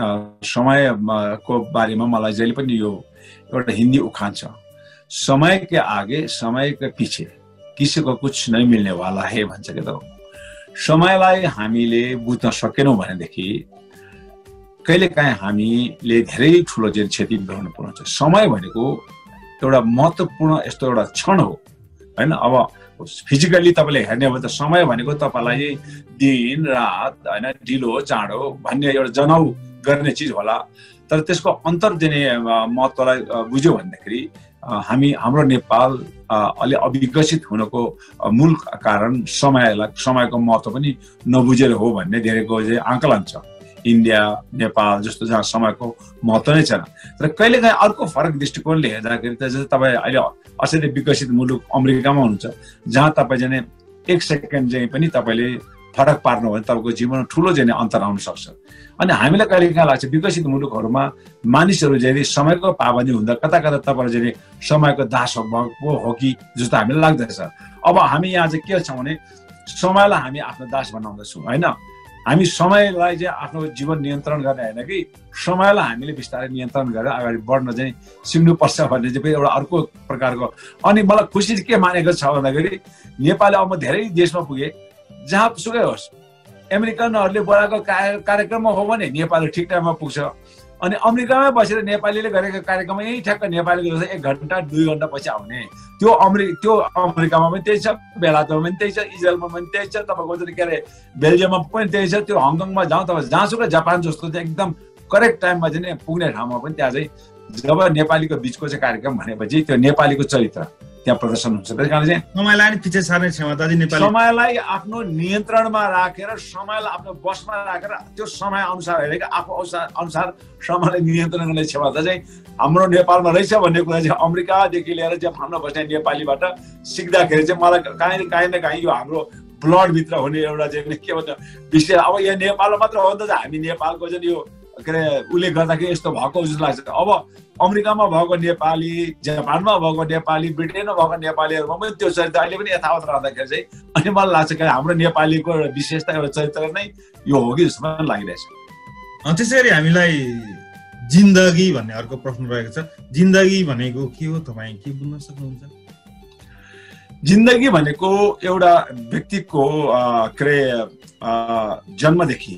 S3: समयको बारेमा मलाई जहिले पनि यो एउटा हिन्दी उखान छ, समय के आगे समय के पीछे किसी को कुछ नहीं मिल्ने वाला है भन्छ के त। समयलाई हामीले बुझ्न सकेनौँ भनेदेखि कहिलेकाहीँ हामीले धेरै ठुलो जेल क्षति बिहोर्नु पर्छ। समय भनेको एउटा महत्त्वपूर्ण यस्तो एउटा क्षण हो होइन। अब फिजिकली तपाईँले हेर्ने हो भने त समय भनेको तपाईँलाई दिन रात होइन, ढिलो चाँडो भन्ने एउटा जनाउ गर्ने चिज होला। तर त्यसको अन्तर दिने महत्त्वलाई बुझ्यो भनेदेखि हामी हाम्रो नेपाल अलि अविकसित हुनको मूल कारण समयलाई समयको महत्त्व पनि नबुझेर हो भन्ने धेरैको चाहिँ आकलन छ। इन्डिया नेपाल जस्तो जहाँ समयको महत्त्व नै छैन। तर कहिलेकाहीँ अर्को फरक दृष्टिकोणले हेर्दाखेरि त जस्तै तपाईँ अहिले असाध्यै विकसित मुलुक अमेरिकामा हुनुहुन्छ, जहाँ तपाईँ जाने एक सेकेन्ड चाहिँ पनि तपाईँले फरक पार्नु भने तपाईँको जीवनमा ठुलो चाहिँ अन्तर आउन सक्छ। अनि हामीलाई कहिलेकाहीँ लाग्छ विकसित मुलुकहरूमा मानिसहरू चाहिँ समयको पाबन्दी हुँदा कता कता तपाईँहरू चाहिँ समयको दास भएको हो कि जस्तो हामीलाई लाग्दछ। अब हामी यहाँ चाहिँ के छौँ भने समयलाई हामी आफ्नो दास बनाउँदछौँ होइन। हामी समयलाई चाहिँ आफ्नो जीवन नियन्त्रण गर्ने होइन कि समयलाई हामीले बिस्तारै नियन्त्रण गरेर अगाडि बढ्न चाहिँ सिक्नुपर्छ भन्ने चाहिँ फेरि एउटा अर्को प्रकारको। अनि मलाई खुसी के मानेको छ भन्दाखेरि नेपालले अब म धेरै देशमा पुगेँ, जहाँ सुकै होस् अमेरिकनहरूले बोलाएको कार्यक्रममा हो भने नेपाली ठिक टाइममा पुग्छ। अनि अमेरिकामै बसेर नेपालीले गरेको कार्यक्रममा यही ठ्याक्क नेपालीको जस्तो एक घन्टा दुई घन्टा पछि आउने, त्यो अमेरि त्यो अमेरिकामा पनि त्यही छ, बेलायतमा पनि त्यही छ, इजरायलमा पनि त्यही छ, तपाईँको के अरे बेल्जियममा पनि त्यही छ, त्यो हङकङमा जाउँ तपाईँ जहाँसुकै जापान जस्तो चाहिँ एकदम करेक्ट टाइममा चाहिँ पुग्ने ठाउँमा पनि त्यहाँ चाहिँ जब नेपालीको बिचको चाहिँ कार्यक्रम भनेपछि त्यो नेपालीको चरित्र त्यहाँ प्रदर्शन हुन्छ। त्यस कारण चाहिँ
S1: समयलाई नि पछि सार्ने क्षमता चाहिँ नेपाली
S3: समयलाई आफ्नो नियन्त्रणमा राखेर समयलाई आफ्नो बसमा राखेर त्यो समय अनुसार हेरेको आफू अनुसार समयलाई नियन्त्रण गर्ने क्षमता चाहिँ हाम्रो नेपालमा रहेछ भन्ने कुरा चाहिँ अमेरिकादेखि लिएर जापानमा बस्ने नेपालीबाट सिक्दाखेरि चाहिँ मलाई काहीँ काहीँ न काहीँ यो हाम्रो ब्लडभित्र हुने एउटा चाहिँ के भन्छ विषय। अब यहाँ नेपालमा मात्र हो नि त, हामी नेपालको चाहिँ यो के अरे उसले गर्दाखेरि यस्तो भएको जस्तो लाग्छ। अब अमेरिकामा भएको नेपाली, जापानमा भएको नेपाली, ब्रिटेनमा भएको नेपालीहरूमा पनि त्यो चरित्र अहिले पनि यथावत रहँदाखेरि चाहिँ अनि मलाई लाग्छ कि हाम्रो नेपालीको एउटा विशेषता एउटा चरित्र नै यो हो कि जस्तो पनि लागिरहेछ।
S1: त्यसै गरी हामीलाई जिन्दगी भन्ने अर्को प्रश्न रहेको छ। जिन्दगी भनेको के हो, तपाईँ के बुझ्न सक्नुहुन्छ?
S3: जिन्दगी भनेको एउटा व्यक्तिको के अरे जन्मदेखि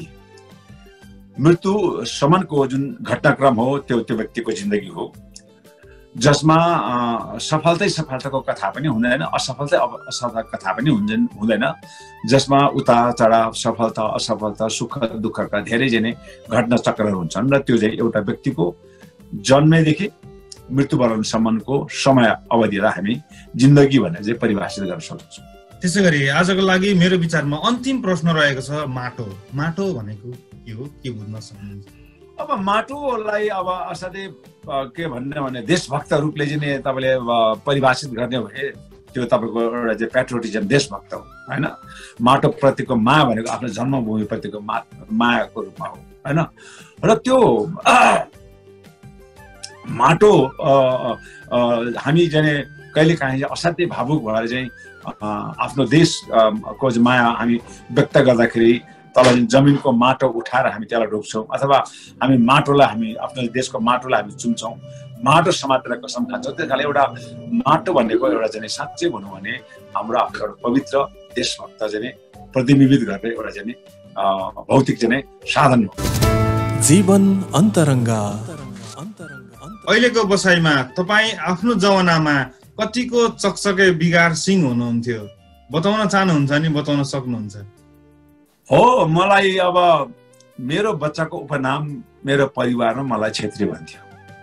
S3: मृत्युसम्मको जुन घटनाक्रम हो त्यो त्यो व्यक्तिको जिन्दगी हो, जसमा सफलतै सफलताको कथा पनि हुँदैन, असफलतै असफलताको कथा पनि हुँदैन, जसमा उतार चढाव, सफलता असफलता, सुख दुःखका धेरै जनै घटना चक्रहरू हुन्छन् र त्यो चाहिँ एउटा व्यक्तिको जन्मेदेखि मृत्युवरणसम्मको समय अवधिलाई हामी जिन्दगी भनेर चाहिँ परिभाषित गर्न सक्छौँ।
S1: त्यसै गरी आजको लागि मेरो विचारमा अन्तिम प्रश्न रहेको छ, माटो। माटो भनेको के हो, के बुझ्न सक्नुहुन्छ?
S3: अब माटोलाई अब असाध्यै के भन्ने भने देशभक्त रूपले चाहिँ तपाईँले परिभाषित गर्ने हो भने त्यो तपाईँको एउटा चाहिँ पेट्रोटिजम, देशभक्त हो होइन। माटो प्रतिको माया भनेको आफ्नो जन्मभूमि प्रतिको मा मायाको रूपमा हो होइन। र त्यो माटो हामी चाहिँ कहिले काहीँ असाध्यै भावुक भएर चाहिँ आफ्नो देशको माया हामी व्यक्त गर्दाखेरि तल जमिनको माटो उठाएर हामी त्यसलाई रोप्छौँ, अथवा हामी माटोलाई हामी आफ्नो देशको माटोलाई हामी चुम्छौँ, माटो समातेर कसम खान्छौँ। त्यस कारण एउटा माटो भनेको एउटा चाहिँ साँच्चै भनौँ भने हाम्रो आफ्नो एउटा पवित्र देशभक्त चाहिँ प्रतिनिधित्व गर्ने एउटा चाहिँ भौतिक चाहिँ साधन हो।
S2: जीवन अन्तरङ्गा।
S1: अहिलेको बसाइमा तपाईँ आफ्नो जमानामा कतिको चकचके बिगार सिंह हुनुहुन्थ्यो, बताउन चाहनुहुन्छ नि बताउन सक्नुहुन्छ?
S3: हो, मलाई अब मेरो बच्चाको उपनाम मेरो परिवारमा मलाई छेत्री भन्थ्यो।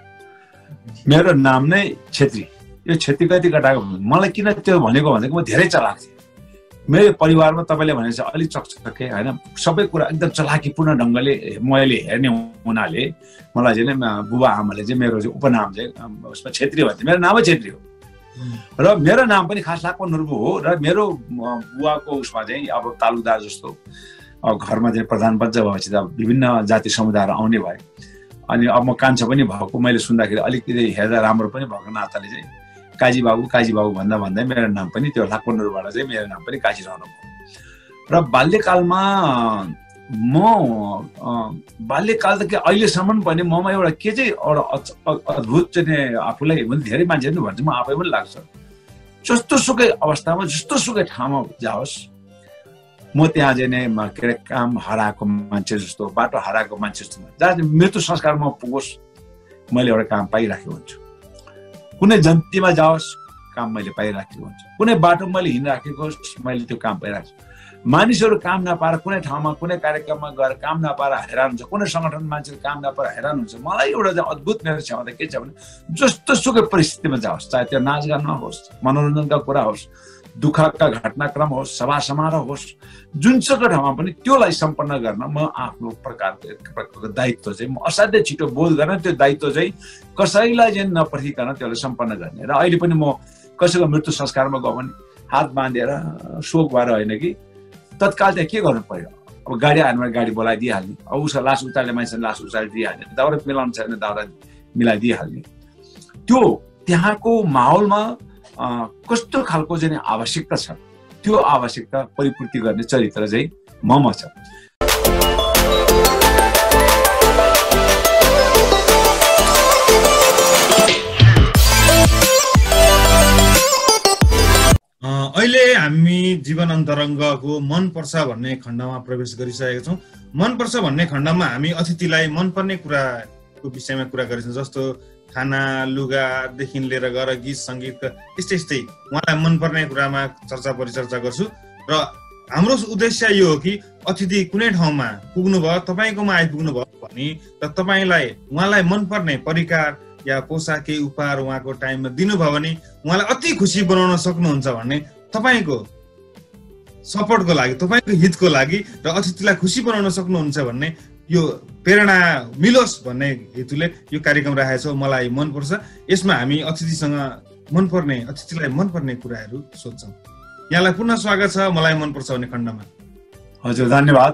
S3: मेरो नाम नै छेत्री, यो छेत्री कति कटाएको मलाई किन त्यो भनेको भनेको म धेरै चलाक थिएँ। मेरो परिवारमा तपाईँले भने चाहिँ अलिक चकचके होइन, सबै कुरा एकदम चलाकीपूर्ण ढङ्गले मैले हेर्ने हुनाले मलाई चाहिँ बुबा आमाले चाहिँ मेरो चाहिँ उपनाम चाहिँ उसमा छेत्री भन्थ्यो। मेरो नामै छेत्री हो र मेरो नाम पनि खास लाको नुर्बु हो। र मेरो बुवाको उसमा चाहिँ अब तालुकदार जस्तो घरमा चाहिँ प्रधान बच्चा भएपछि त विभिन्न जाति समुदायहरू आउने भए। अनि अब म कान्छा पनि भएको, मैले सुन्दाखेरि अलिकति हेर्दा राम्रो पनि भएको नाताले चाहिँ काजी बाबु काजी बाबु भन्दा भन्दै मेरो नाम पनि त्यो लाखपन्डुरबाट चाहिँ मेरो नाम पनि काजी रहनु भयो। र बाल्यकालमा म बाल्यकालदेखि अहिलेसम्म पनि ममा एउटा के चाहिँ एउटा अद्भुत चाहिँ आफूलाई भने धेरै मान्छेले भन्छ, म आफै पनि लाग्छ, जस्तो सुकै अवस्थामा जस्तो सुकै ठाउँमा जाओस् म त्यहाँ चाहिँ के अरे काम हराएको मान्छे जस्तो, बाटो हराएको मान्छे जस्तो, जहाँ मृत्यु संस्कारमा पुगोस् मैले एउटा काम पाइराखेको हुन्छु। कुनै जन्तीमा जाओस् काम मैले पाइराखेको हुन्छु, कुनै बाटो मैले हिँडिराखेको होस् मैले त्यो काम पाइरहेको छु। मानिसहरू काम नपाएर कुनै ठाउँमा कुनै कार्यक्रममा गएर काम नपाएर हैरान हुन्छ, कुनै सङ्गठन मान्छेले काम नपाएर हैरान हुन्छ। मलाई एउटा चाहिँ अद्भुत मेरो क्षमता के छ भने जस्तो सुकै परिस्थितिमा जाओस्, चाहे त्यो नाचगानमा होस्, मनोरञ्जनका कुरा होस्, दुःखका घटनाक्रम होस्, सभा समारोह होस्, जुनसुकै ठाउँमा पनि त्योलाई सम्पन्न गर्न म आफ्नो प्रकारको दायित्व चाहिँ म असाध्यै छिटो बोध गर्न त्यो दायित्व चाहिँ कसैलाई चाहिँ नपर्खिकन त्यसलाई सम्पन्न गर्ने। र अहिले पनि म कसैको मृत्यु संस्कारमा गयो भने हात बाँधेर शोक भएर होइन कि तत्काल त्यहाँ के गर्नु पर्यो, अब गाडी हाल्नु गाडी बोलाइदिइहाल्ने, अब उसको लास उचाल्ने मान्छेले लास उचालिदिइहाल्ने, दाउरा मिलाउनु छैन दाउरा मिलाइदिइहाल्ने। त्यो त्यहाँको माहौलमा कस्तो खालको चाहिँ आवश्यकता छ त्यो आवश्यकता परिपूर्ति गर्ने चरित्र चाहिँ ममा छ।
S1: अहिले हामी जीवन अन्तरङ्गको मनपर्छ भन्ने खण्डमा प्रवेश गरिसकेका छौँ। मनपर्छ भन्ने खण्डमा हामी अतिथिलाई मनपर्ने कुराको विषयमा कुरा गरेछौँ, जस्तो खाना लुगादेखि लिएर गएर गीत सङ्गीत यस्तै यस्तै उहाँलाई मनपर्ने कुरामा चर्चा परिचर्चा गर्छु। र हाम्रो उद्देश्य यो हो कि अतिथि कुनै ठाउँमा पुग्नुभयो, तपाईँकोमा आइपुग्नु भयो भने र तपाईँलाई उहाँलाई मनपर्ने परिकार या पोसाक केही उपहार उहाँको टाइममा दिनुभयो भने उहाँलाई अति खुसी बनाउन सक्नुहुन्छ भन्ने तपाईँको सपोर्टको लागि, तपाईँको हितको लागि र अतिथिलाई खुसी बनाउन सक्नुहुन्छ भन्ने यो प्रेरणा मिलोस् भन्ने हेतुले यो कार्यक्रम राखेको छौँ मलाई मनपर्छ। यसमा हामी अतिथिसँग मनपर्ने अतिथिलाई मनपर्ने कुराहरू सोध्छौँ। यहाँलाई पुनः स्वागत छ मलाई मनपर्छ भन्ने खण्डमा।
S3: हजुर धन्यवाद।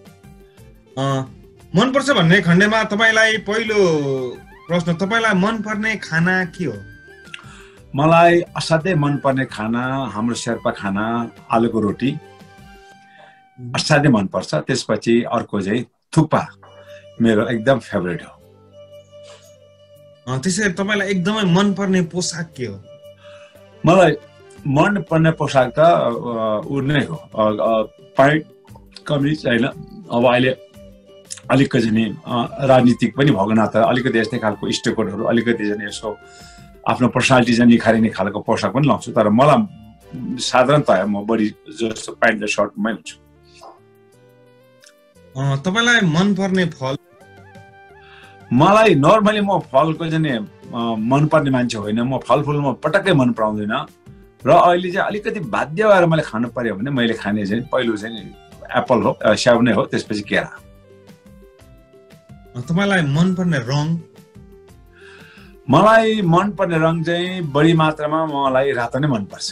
S1: मनपर्छ भन्ने खण्डमा तपाईँलाई पहिलो प्रश्न, तपाईँलाई मनपर्ने खाना के हो?
S3: मलाई असाध्यै मनपर्ने खाना हाम्रो शेर्पा खाना आलुको रोटी असाध्यै मनपर्छ। त्यसपछि अर्को चाहिँ थुक्पा मेरो एकदम फेभरेट हो।
S1: त्यसैले तपाईँलाई एकदमै मनपर्ने पोसाक के हो?
S3: मलाई मनपर्ने पोसाक त ऊ नै हो, प्यान्ट कमिज होइन। अब अहिले अलिकति नि राजनीतिक पनि भएको नाता अलिकति यस्तै खालको स्टेकोटहरू अलिकति चाहिँ यसो आफ्नो पर्सनालिटी चाहिँ निखारिने खालको पोसाक पनि लाउँछु, तर मलाई साधारणतया म बढी जस्तो प्यान्ट र सर्टमै हुन्छु।
S1: तपाईँलाई मनपर्ने फल?
S3: मलाई नर्मली म फलको चाहिँ मनपर्ने मान्छे होइन, म फलफुल म पटक्कै मन पराउँदैन। र अहिले चाहिँ अलिकति बाध्य भएर मैले खानु पर्यो भने मैले खाने चाहिँ पहिलो चाहिँ एप्पल हो, स्याउ नै हो, त्यसपछि केरा।
S1: तपाईँलाई मनपर्ने रङ?
S3: मलाई मनपर्ने रङ चाहिँ बढी मात्रामा मलाई रातो नै मनपर्छ।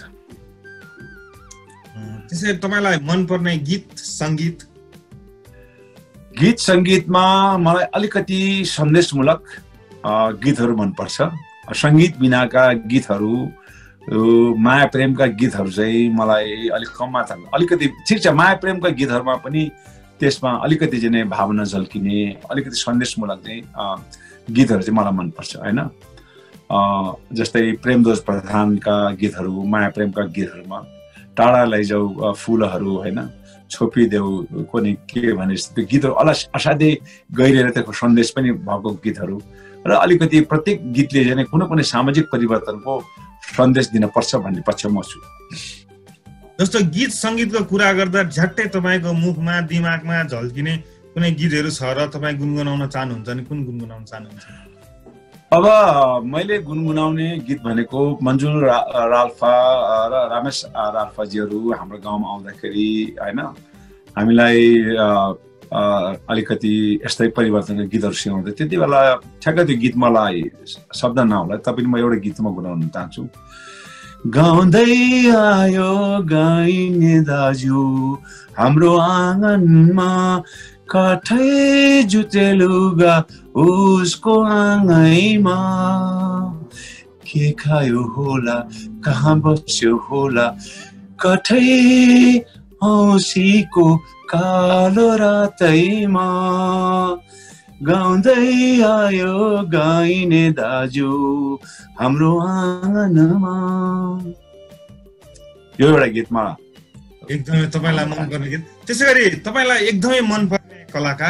S1: त्यसैले तपाईँलाई मनपर्ने गीत सङ्गीत?
S3: गीत सङ्गीतमा मलाई अलिकति सन्देशमूलक गीतहरू मनपर्छ। सङ्गीत बिनाका गीतहरू, माया प्रेमका गीतहरू चाहिँ मलाई अलिक कम मात्रामा, अलिकति ठिक छ माया प्रेमका गीतहरूमा पनि त्यसमा अलिकति चाहिँ भावना झल्किने अलिकति सन्देशमूलक चाहिँ गीतहरू चाहिँ मलाई मनपर्छ होइन। जस्तै प्रेमदोज प्रधानका गीतहरू, माया प्रेमका गीतहरूमा टाढा लैजाऊ फुलहरू होइन, छोपिदेऊ कुनै के भने त्यो गीतहरू अला असाध्यै गहिरेर त्यसको सन्देश पनि भएको गीतहरू र अलिकति प्रत्येक गीतले चाहिँ कुनै कुनै सामाजिक परिवर्तनको सन्देश दिन पर्छ भन्ने पक्षमा छु।
S1: जस्तो गीत सङ्गीतको कुरा गर्दा झट्टै तपाईँको मुखमा दिमागमा झल्किने कुनै गीतहरू छ र तपाईँ गुनगुनाउन चाहनुहुन्छ भने कुन गुनगुनाउन चाहनुहुन्छ?
S3: अब मैले गुनगुनाउने गीत भनेको मन्जुल रा, राल्फा र रमेश राल्फाजीहरू हाम्रो गाउँमा आउँदाखेरि होइन हामीलाई अलिकति यस्तै परिवर्तनको गीतहरू सिकाउँदै, त्यति बेला ठ्याक्कै त्यो गीत मलाई शब्द नहोला तपाईँ म एउटा गीतमा गुनाउन चाहन्छु। गाउँदै आयो गाइने दाजु हाम्रो आँगनमा, काठै जुतेलुगा उसको आँगैमा, के खायो होला कहाँ बस्यो होला कठै औँसीको कालो रातैमा, गाउँदै आयो गाइने दाजु हाम्रो आँगनमा। यो एउटा गीतमा
S1: एकदमै तपाईँलाई मनपर्ने गीत। त्यसै गरी तपाईँलाई एकदमै मनपर्ने कलाकार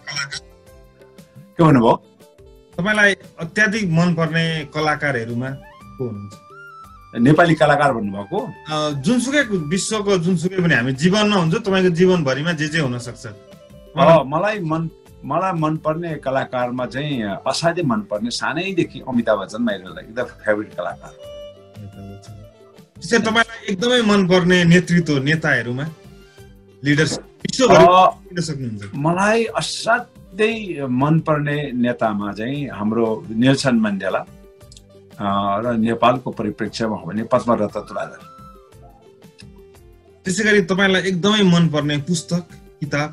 S3: के भन्नुभयो?
S1: तपाईँलाई अत्याधिक मनपर्ने कलाकारहरूमा को हुनुहुन्छ?
S3: नेपाली कलाकार भन्नुभएको?
S1: जुनसुकै विश्वको जुनसुकै पनि, हामी जीवनमा हुन्छ तपाईँको जीवनभरिमा जे जे हुन सक्छ।
S3: मलाई मन मलाई मनपर्ने कलाकारमा चाहिँ असाध्यै मनपर्ने सानैदेखि अमिताभ बच्चन मेरो एकदम फेभरेट कलाकार।
S1: त्यसै तपाईँलाई एकदमै मनपर्ने नेतृत्व नेताहरूमा लिडरसिप विश्वभरि दिन सक्नुहुन्छ?
S3: मलाई असाध्यै मनपर्ने नेतामा चाहिँ हाम्रो नेल्सन मण्डेला र नेपालको परिप्रेक्ष्यमा हो भने पद्मरत्न तुलाधर।
S1: त्यसै गरी तपाईँलाई एकदमै मनपर्ने पुस्तक किताब?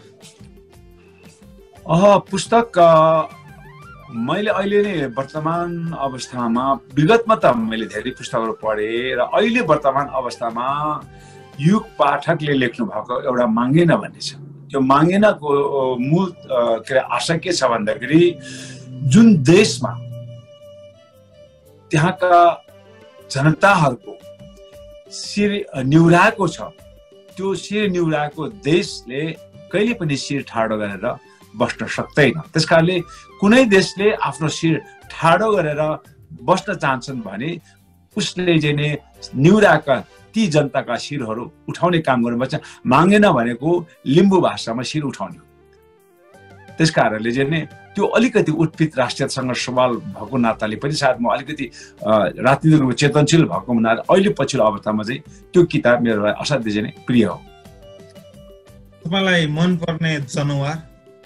S3: अह पुस्तक मैले अहिले नै वर्तमान अवस्थामा, विगतमा त मैले धेरै पुस्तकहरू पढेँ र अहिले वर्तमान अवस्थामा युग पाठकले लेख्नु भएको एउटा मागेन भन्ने छ। त्यो मागेनको मूल के अरे आशा के छ भन्दाखेरि जुन देशमा त्यहाँका जनताहरूको शिर निहुराएको छ, त्यो शिर निहुराएको देशले कहिले पनि शिर ठाडो गरेर बस्न सक्दैन। त्यसकारणले कुनै देशले आफ्नो शिर ठाडो गरेर बस्न चाहन्छन् भने उसले चाहिँ नि निहुराका ती जनताका शिरहरू उठाउने काम गर्नुपर्छ। मागेन भनेको लिम्बू भाषामा शिर उठाउने हो। त्यस कारणले चाहिँ नि त्यो अलिकति उत्पित राष्ट्रियतासँग सवाल भएको नाताले पनि सायद म अलिकति राजनीतिक चेतनशील भएको हुनाले अहिले पछिल्लो अवस्थामा चाहिँ त्यो किताब मेरो लागि असाध्यै चाहिँ प्रिय हो।
S1: तपाईँलाई मनपर्ने जनावर?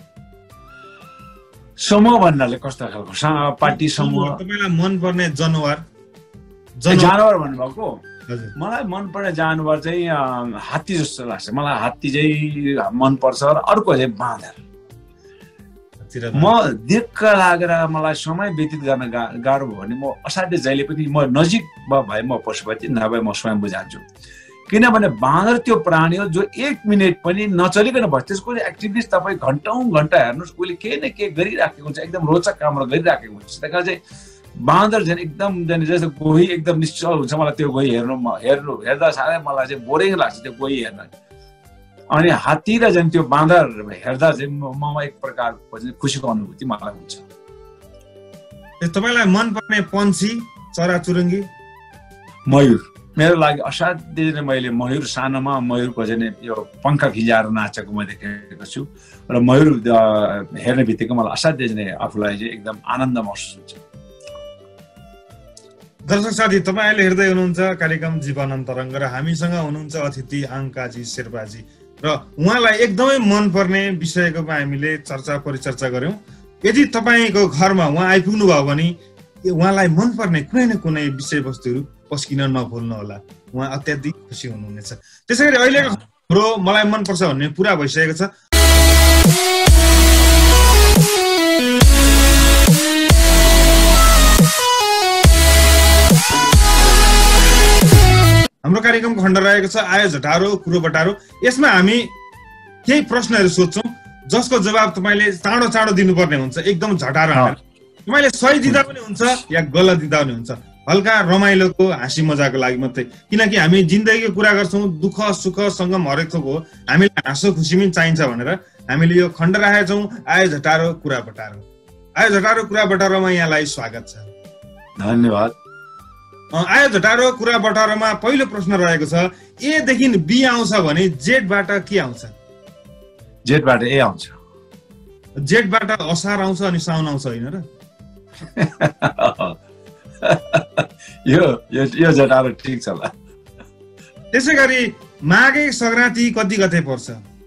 S3: समूह भन्नाले कस्तो खालको? पार्टी समूह?
S1: तपाईँलाई मनपर्ने जनावर?
S3: जानवर भन्नुभएको? मलाई मनपर्ने जानवर चाहिँ हात्ती जस्तो लाग्छ। मलाई हात्ती चाहिँ मनपर्छ र अर्को चाहिँ बाँदर। म दिक्क लागेर मलाई समय व्यतीत गर्न गाह्रो भयो भने म असाध्यै जहिले पनि म नजिकमा भए म पशुपति, नभए म स्वयं बुझान्छु। किनभने बाँदर त्यो प्राणी हो जो एक मिनट पनि नचलिकन बस्छ। त्यसको एक्टिभिटिज तपाईँ घन्टौँ घन्टा हेर्नुहोस्, उसले केही न केही गरिराखेको हुन्छ, एकदम रोचक कामहरू गरिराखेको हुन्छ। त्यही कारण चाहिँ बाँदर झन् एकदम जस्तो गोही एकदम निश्चल हुन्छ। मलाई त्यो गोही हेर्नु हेर्नु हेर्दा साह्रै मलाई चाहिँ बोरिङ लाग्छ त्यो गोही हेर्न। अनि हात्ती र झन् त्यो बाँदर हेर्दा चाहिँ ममा एक प्रकारको चाहिँ खुसीको अनुभूति मलाई हुन्छ।
S1: तपाईँलाई मनपर्ने पन्छी, चराचुरुङ्गी?
S3: मयूर। मेरो लागि असाध्यै मैले मयूर सानोमा मयूरको चाहिँ यो पङ्खा फिजाएर नाचेको मैले देखेको छु र मयूर हेर्ने बित्तिकै मलाई असाध्यै चाहिँ आफूलाई चाहिँ एकदम आनन्द महसुस हुन्छ।
S1: दर्शक साथी, तपाईँ अहिले हेर्दै हुनुहुन्छ कार्यक्रम जीवन अन्तरङ्ग र हामीसँग हुनुहुन्छ अतिथि आङ्काजी शेर्पाजी र उहाँलाई एकदमै मनपर्ने विषयको हामीले चर्चा परिचर्चा गऱ्यौँ। यदि तपाईँको घरमा उहाँ आइपुग्नु भयो भने उहाँलाई मनपर्ने कुनै न कुनै विषयवस्तुहरू पस्किन नभुल्नु होला। उहाँ अत्याधिक खुसी हुनुहुनेछ। त्यसै गरी अहिलेको हाम्रो मलाई मनपर्छ भन्ने पुरा भइसकेको छ। हाम्रो कार्यक्रमको खण्ड रहेको छ आयो झटारो कुरो बटारो। यसमा हामी केही प्रश्नहरू सोध्छौँ जसको जवाब तपाईँले चाँडो चाँडो दिनुपर्ने हुन्छ, एकदम झटारो। तपाईँले सही दिँदा पनि हुन्छ या गलत दिँदा पनि हुन्छ, हल्का रमाइलोको हाँसी मजाको लागि मात्रै। किनकि हामी जिन्दगीको कुरा गर्छौँ, दुःख सुख सङ्गम हरेक थोक हो। हामीलाई हाँसो खुसी पनि चाहिन्छ भनेर हामीले यो खण्ड राखेका छौँ आयो झटारो कुरा बटारो। आयो झटारो कुरा बटारोमा यहाँलाई स्वागत छ।
S3: धन्यवाद।
S1: आयो झटारो कुरा बटारोमा पहिलो प्रश्न रहेको छ, ए देखि बी आउँछ भने जेडबाट के आउँछ?
S3: जेडबाट ए आउँछ।
S1: जेडबाट असार आउँछ अनि साउन आउँछ होइन र?
S3: यो यो झटारो ठिक छ ल।
S1: त्यसै गरी माघे सङ्क्रान्ति कति गते पर्छ?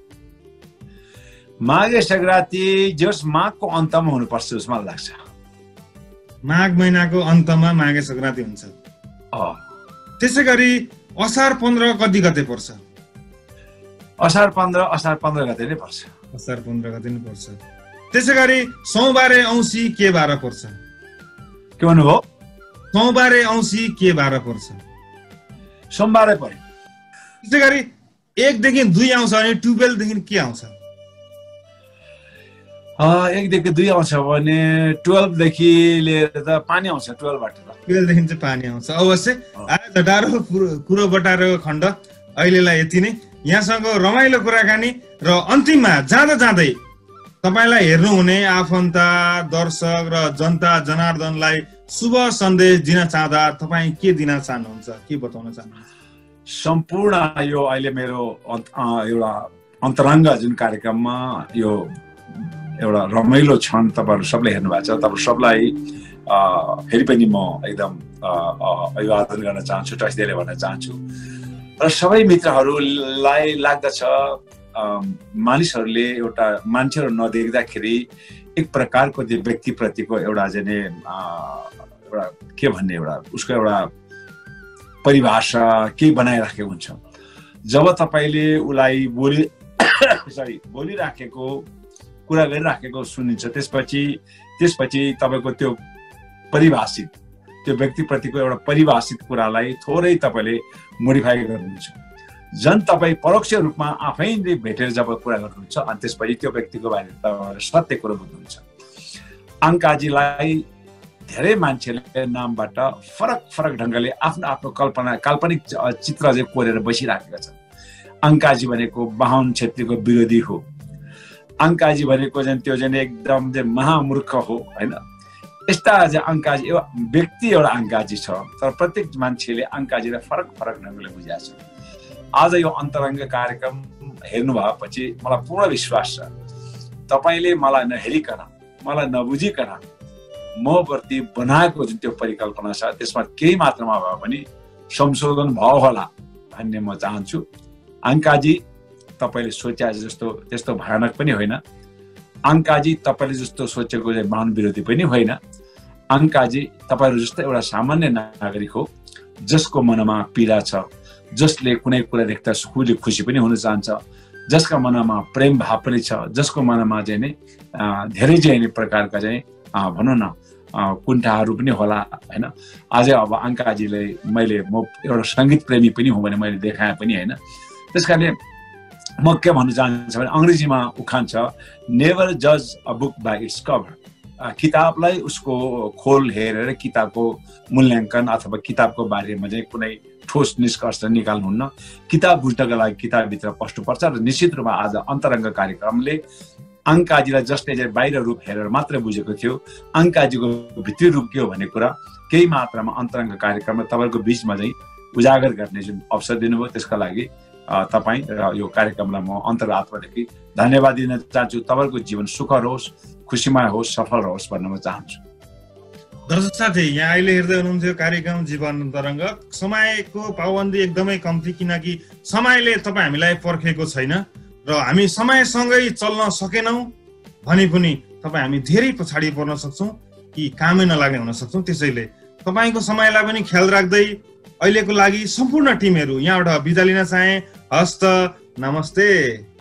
S3: माघे सङ्क्रान्ति जस माघको अन्तमा हुनुपर्छ जस्तो मलाई लाग्छ।
S1: माघ महिनाको अन्तमा माघे सङ्क्रान्ति हुन्छ। त्यसै गरी असार पन्ध्र कति गते पर्छ?
S3: असार पन्ध्र असार पन्ध्र गते नै पर्छ।
S1: असार पन्ध्र गते नै पर्छ। त्यसै गरी सोमबारे औँसी के बार पर्छ?
S3: के भन्नुभयो?
S1: सोमबारे औँसी के बार पर्छ?
S3: सोमबारे पर्यो।
S1: त्यसै गरी एकदेखि दुई आउँछ भने टुवेल्भदेखि के आउँछ?
S3: एकदेखि दुई आउँछ भने टुवेल्भदेखि लिएर त पानी आउँछ। टुवेल्भबाट त
S1: टुवेल्भदेखि चाहिँ पानी आउँछ। अवश्य आयो झटारो कुरो बटारो खण्ड अहिलेलाई यति नै। यहाँसँग रमाइलो कुराकानी र अन्तिममा जाँदा जाँदै तपाईँलाई हेर्नुहुने आफन्त दर्शक र जनता जनार्दनलाई शुभ सन्देश दिन चाहँदा तपाईँ के दिन चाहनुहुन्छ, के बताउन चाहनुहुन्छ?
S3: सम्पूर्ण यो अहिले मेरो एउटा अन्तरङ्ग जुन कार्यक्रममा यो एउटा रमाइलो क्षण तपाईँहरू सबले हेर्नु भएको छ, तपाईँ सबलाई फेरि पनि म एकदम अभिवादन गर्न चाहन्छु, टचदेले भन्न चाहन्छु। र सबै मित्रहरूलाई लाग्दछ मानिसहरूले एउटा मान्छेहरू नदेख्दाखेरि एक प्रकारको त्यो व्यक्तिप्रतिको एउटा चाहिँ एउटा के भन्ने एउटा उसको एउटा परिभाषा केही बनाइराखेको हुन्छ। जब तपाईँले उसलाई बोली सरी बोलिराखेको कुरा गरिराखेको सुनिन्छ त्यसपछि त्यसपछि तपाईँको त्यो परिभाषित त्यो व्यक्तिप्रतिको एउटा परिभाषित कुरालाई थोरै तपाईँले मोडिफाई गर्नुहुन्छ। झन् तपाईँ परोक्ष रूपमा आफैले भेटेर जब कुरा गर्नुहुन्छ अनि त्यसपछि त्यो व्यक्तिको बारेमा तपाईँले सत्य कुरो बुझ्नुहुन्छ। अङ्काजीलाई धेरै मान्छेले नामबाट फरक फरक ढङ्गले आफ्नो आफ्नो कल्पना काल्पनिक चित्र चाहिँ कोरेर बसिराखेका छन्। अङ्काजी भनेको बाहुन छेत्रीको विरोधी हो, अङ्काजी भनेको चाहिँ त्यो चाहिँ एकदम चाहिँ महामूर्ख हो होइन। यस्ता चाहिँ अङ्काजी एउटा व्यक्ति एउटा अङ्काजी छ, तर प्रत्येक मान्छेले अङ्काजीलाई फरक फरक ढङ्गले बुझाएको छ। आज यो अन्तरङ्ग कार्यक्रम हेर्नु भएपछि मलाई पूर्ण विश्वास छ तपाईँले मलाई नहेरिकन मलाई नबुझिकन म प्रति बनाएको जुन त्यो परिकल्पना छ त्यसमा केही मात्रामा भए पनि संशोधन भयो होला भन्ने म चाहन्छु। अङ्काजी तपाईँले सोचे जस्तो त्यस्तो भयानक पनि होइन, अङ्काजी तपाईँले जस्तो सोचेको चाहिँ बाहुन विरोधी पनि होइन। अङ्काजी तपाईँहरू जस्तो एउटा सामान्य नागरिक हो जसको मनमा पीडा छ, जसले कुनै कुरा देख्दा खुसी खुसी पनि हुन चाहन्छ, जसका मनमा प्रेम भाव पनि छ, जसको मनमा चाहिँ नि धेरै चाहिँ प्रकारका चाहिँ भनौँ न कुण्ठाहरू पनि होला होइन। अझै अब अङ्काजीलाई मैले म एउटा सङ्गीत प्रेमी पनि हुँ भने मैले देखाएँ पनि होइन। त्यस कारणले म के भन्न चाहन्छु भने अङ्ग्रेजीमा उखान छ नेभर जज a book by its cover. किताबलाई उसको खोल हेरेर किताबको मूल्याङ्कन अथवा किताबको बारेमा चाहिँ कुनै ठोस निष्कर्ष निकाल्नुहुन्न। किताब बुझ्नका लागि किताबभित्र पस्नुपर्छ र निश्चित रूपमा आज अन्तरङ्ग कार्यक्रमले अङ्काजीलाई जसले चाहिँ बाहिर रूप हेरेर मात्रै बुझेको थियो अङ्काजीको भित्री रूप के हो भन्ने कुरा केही मात्रामा अन्तरङ्ग कार्यक्रममा तपाईँको बिचमा चाहिँ उजागर गर्ने जुन अवसर दिनुभयो त्यसका लागि तपाईँ र यो कार्यक्रमलाई म अन्तरात्मादेखि धन्यवाद दिन चाहन्छु। तपाईँको जीवन सुखर होस्, खुसीमय होस्, सफल होस् भन्न म चाहन्छु।
S1: दर्शक साथी, यहाँ अहिले हेर्दै हुनुहुन्थ्यो कार्यक्रम जीवन अन्तरङ्ग। समयको पाबन्दी एकदमै कम्ती किनकि समयले तपाईँ हामीलाई पर्खेको छैन र हामी समयसँगै चल्न सकेनौँ भने पनि तपाईँ हामी धेरै पछाडि पर्न सक्छौँ कि कामै नलाग्ने हुन सक्छौँ। त्यसैले तपाईँको समयलाई पनि ख्याल राख्दै अहिलेको लागि सम्पूर्ण टिमहरू यहाँबाट बिदा लिन चाहे। हस्त नमस्ते।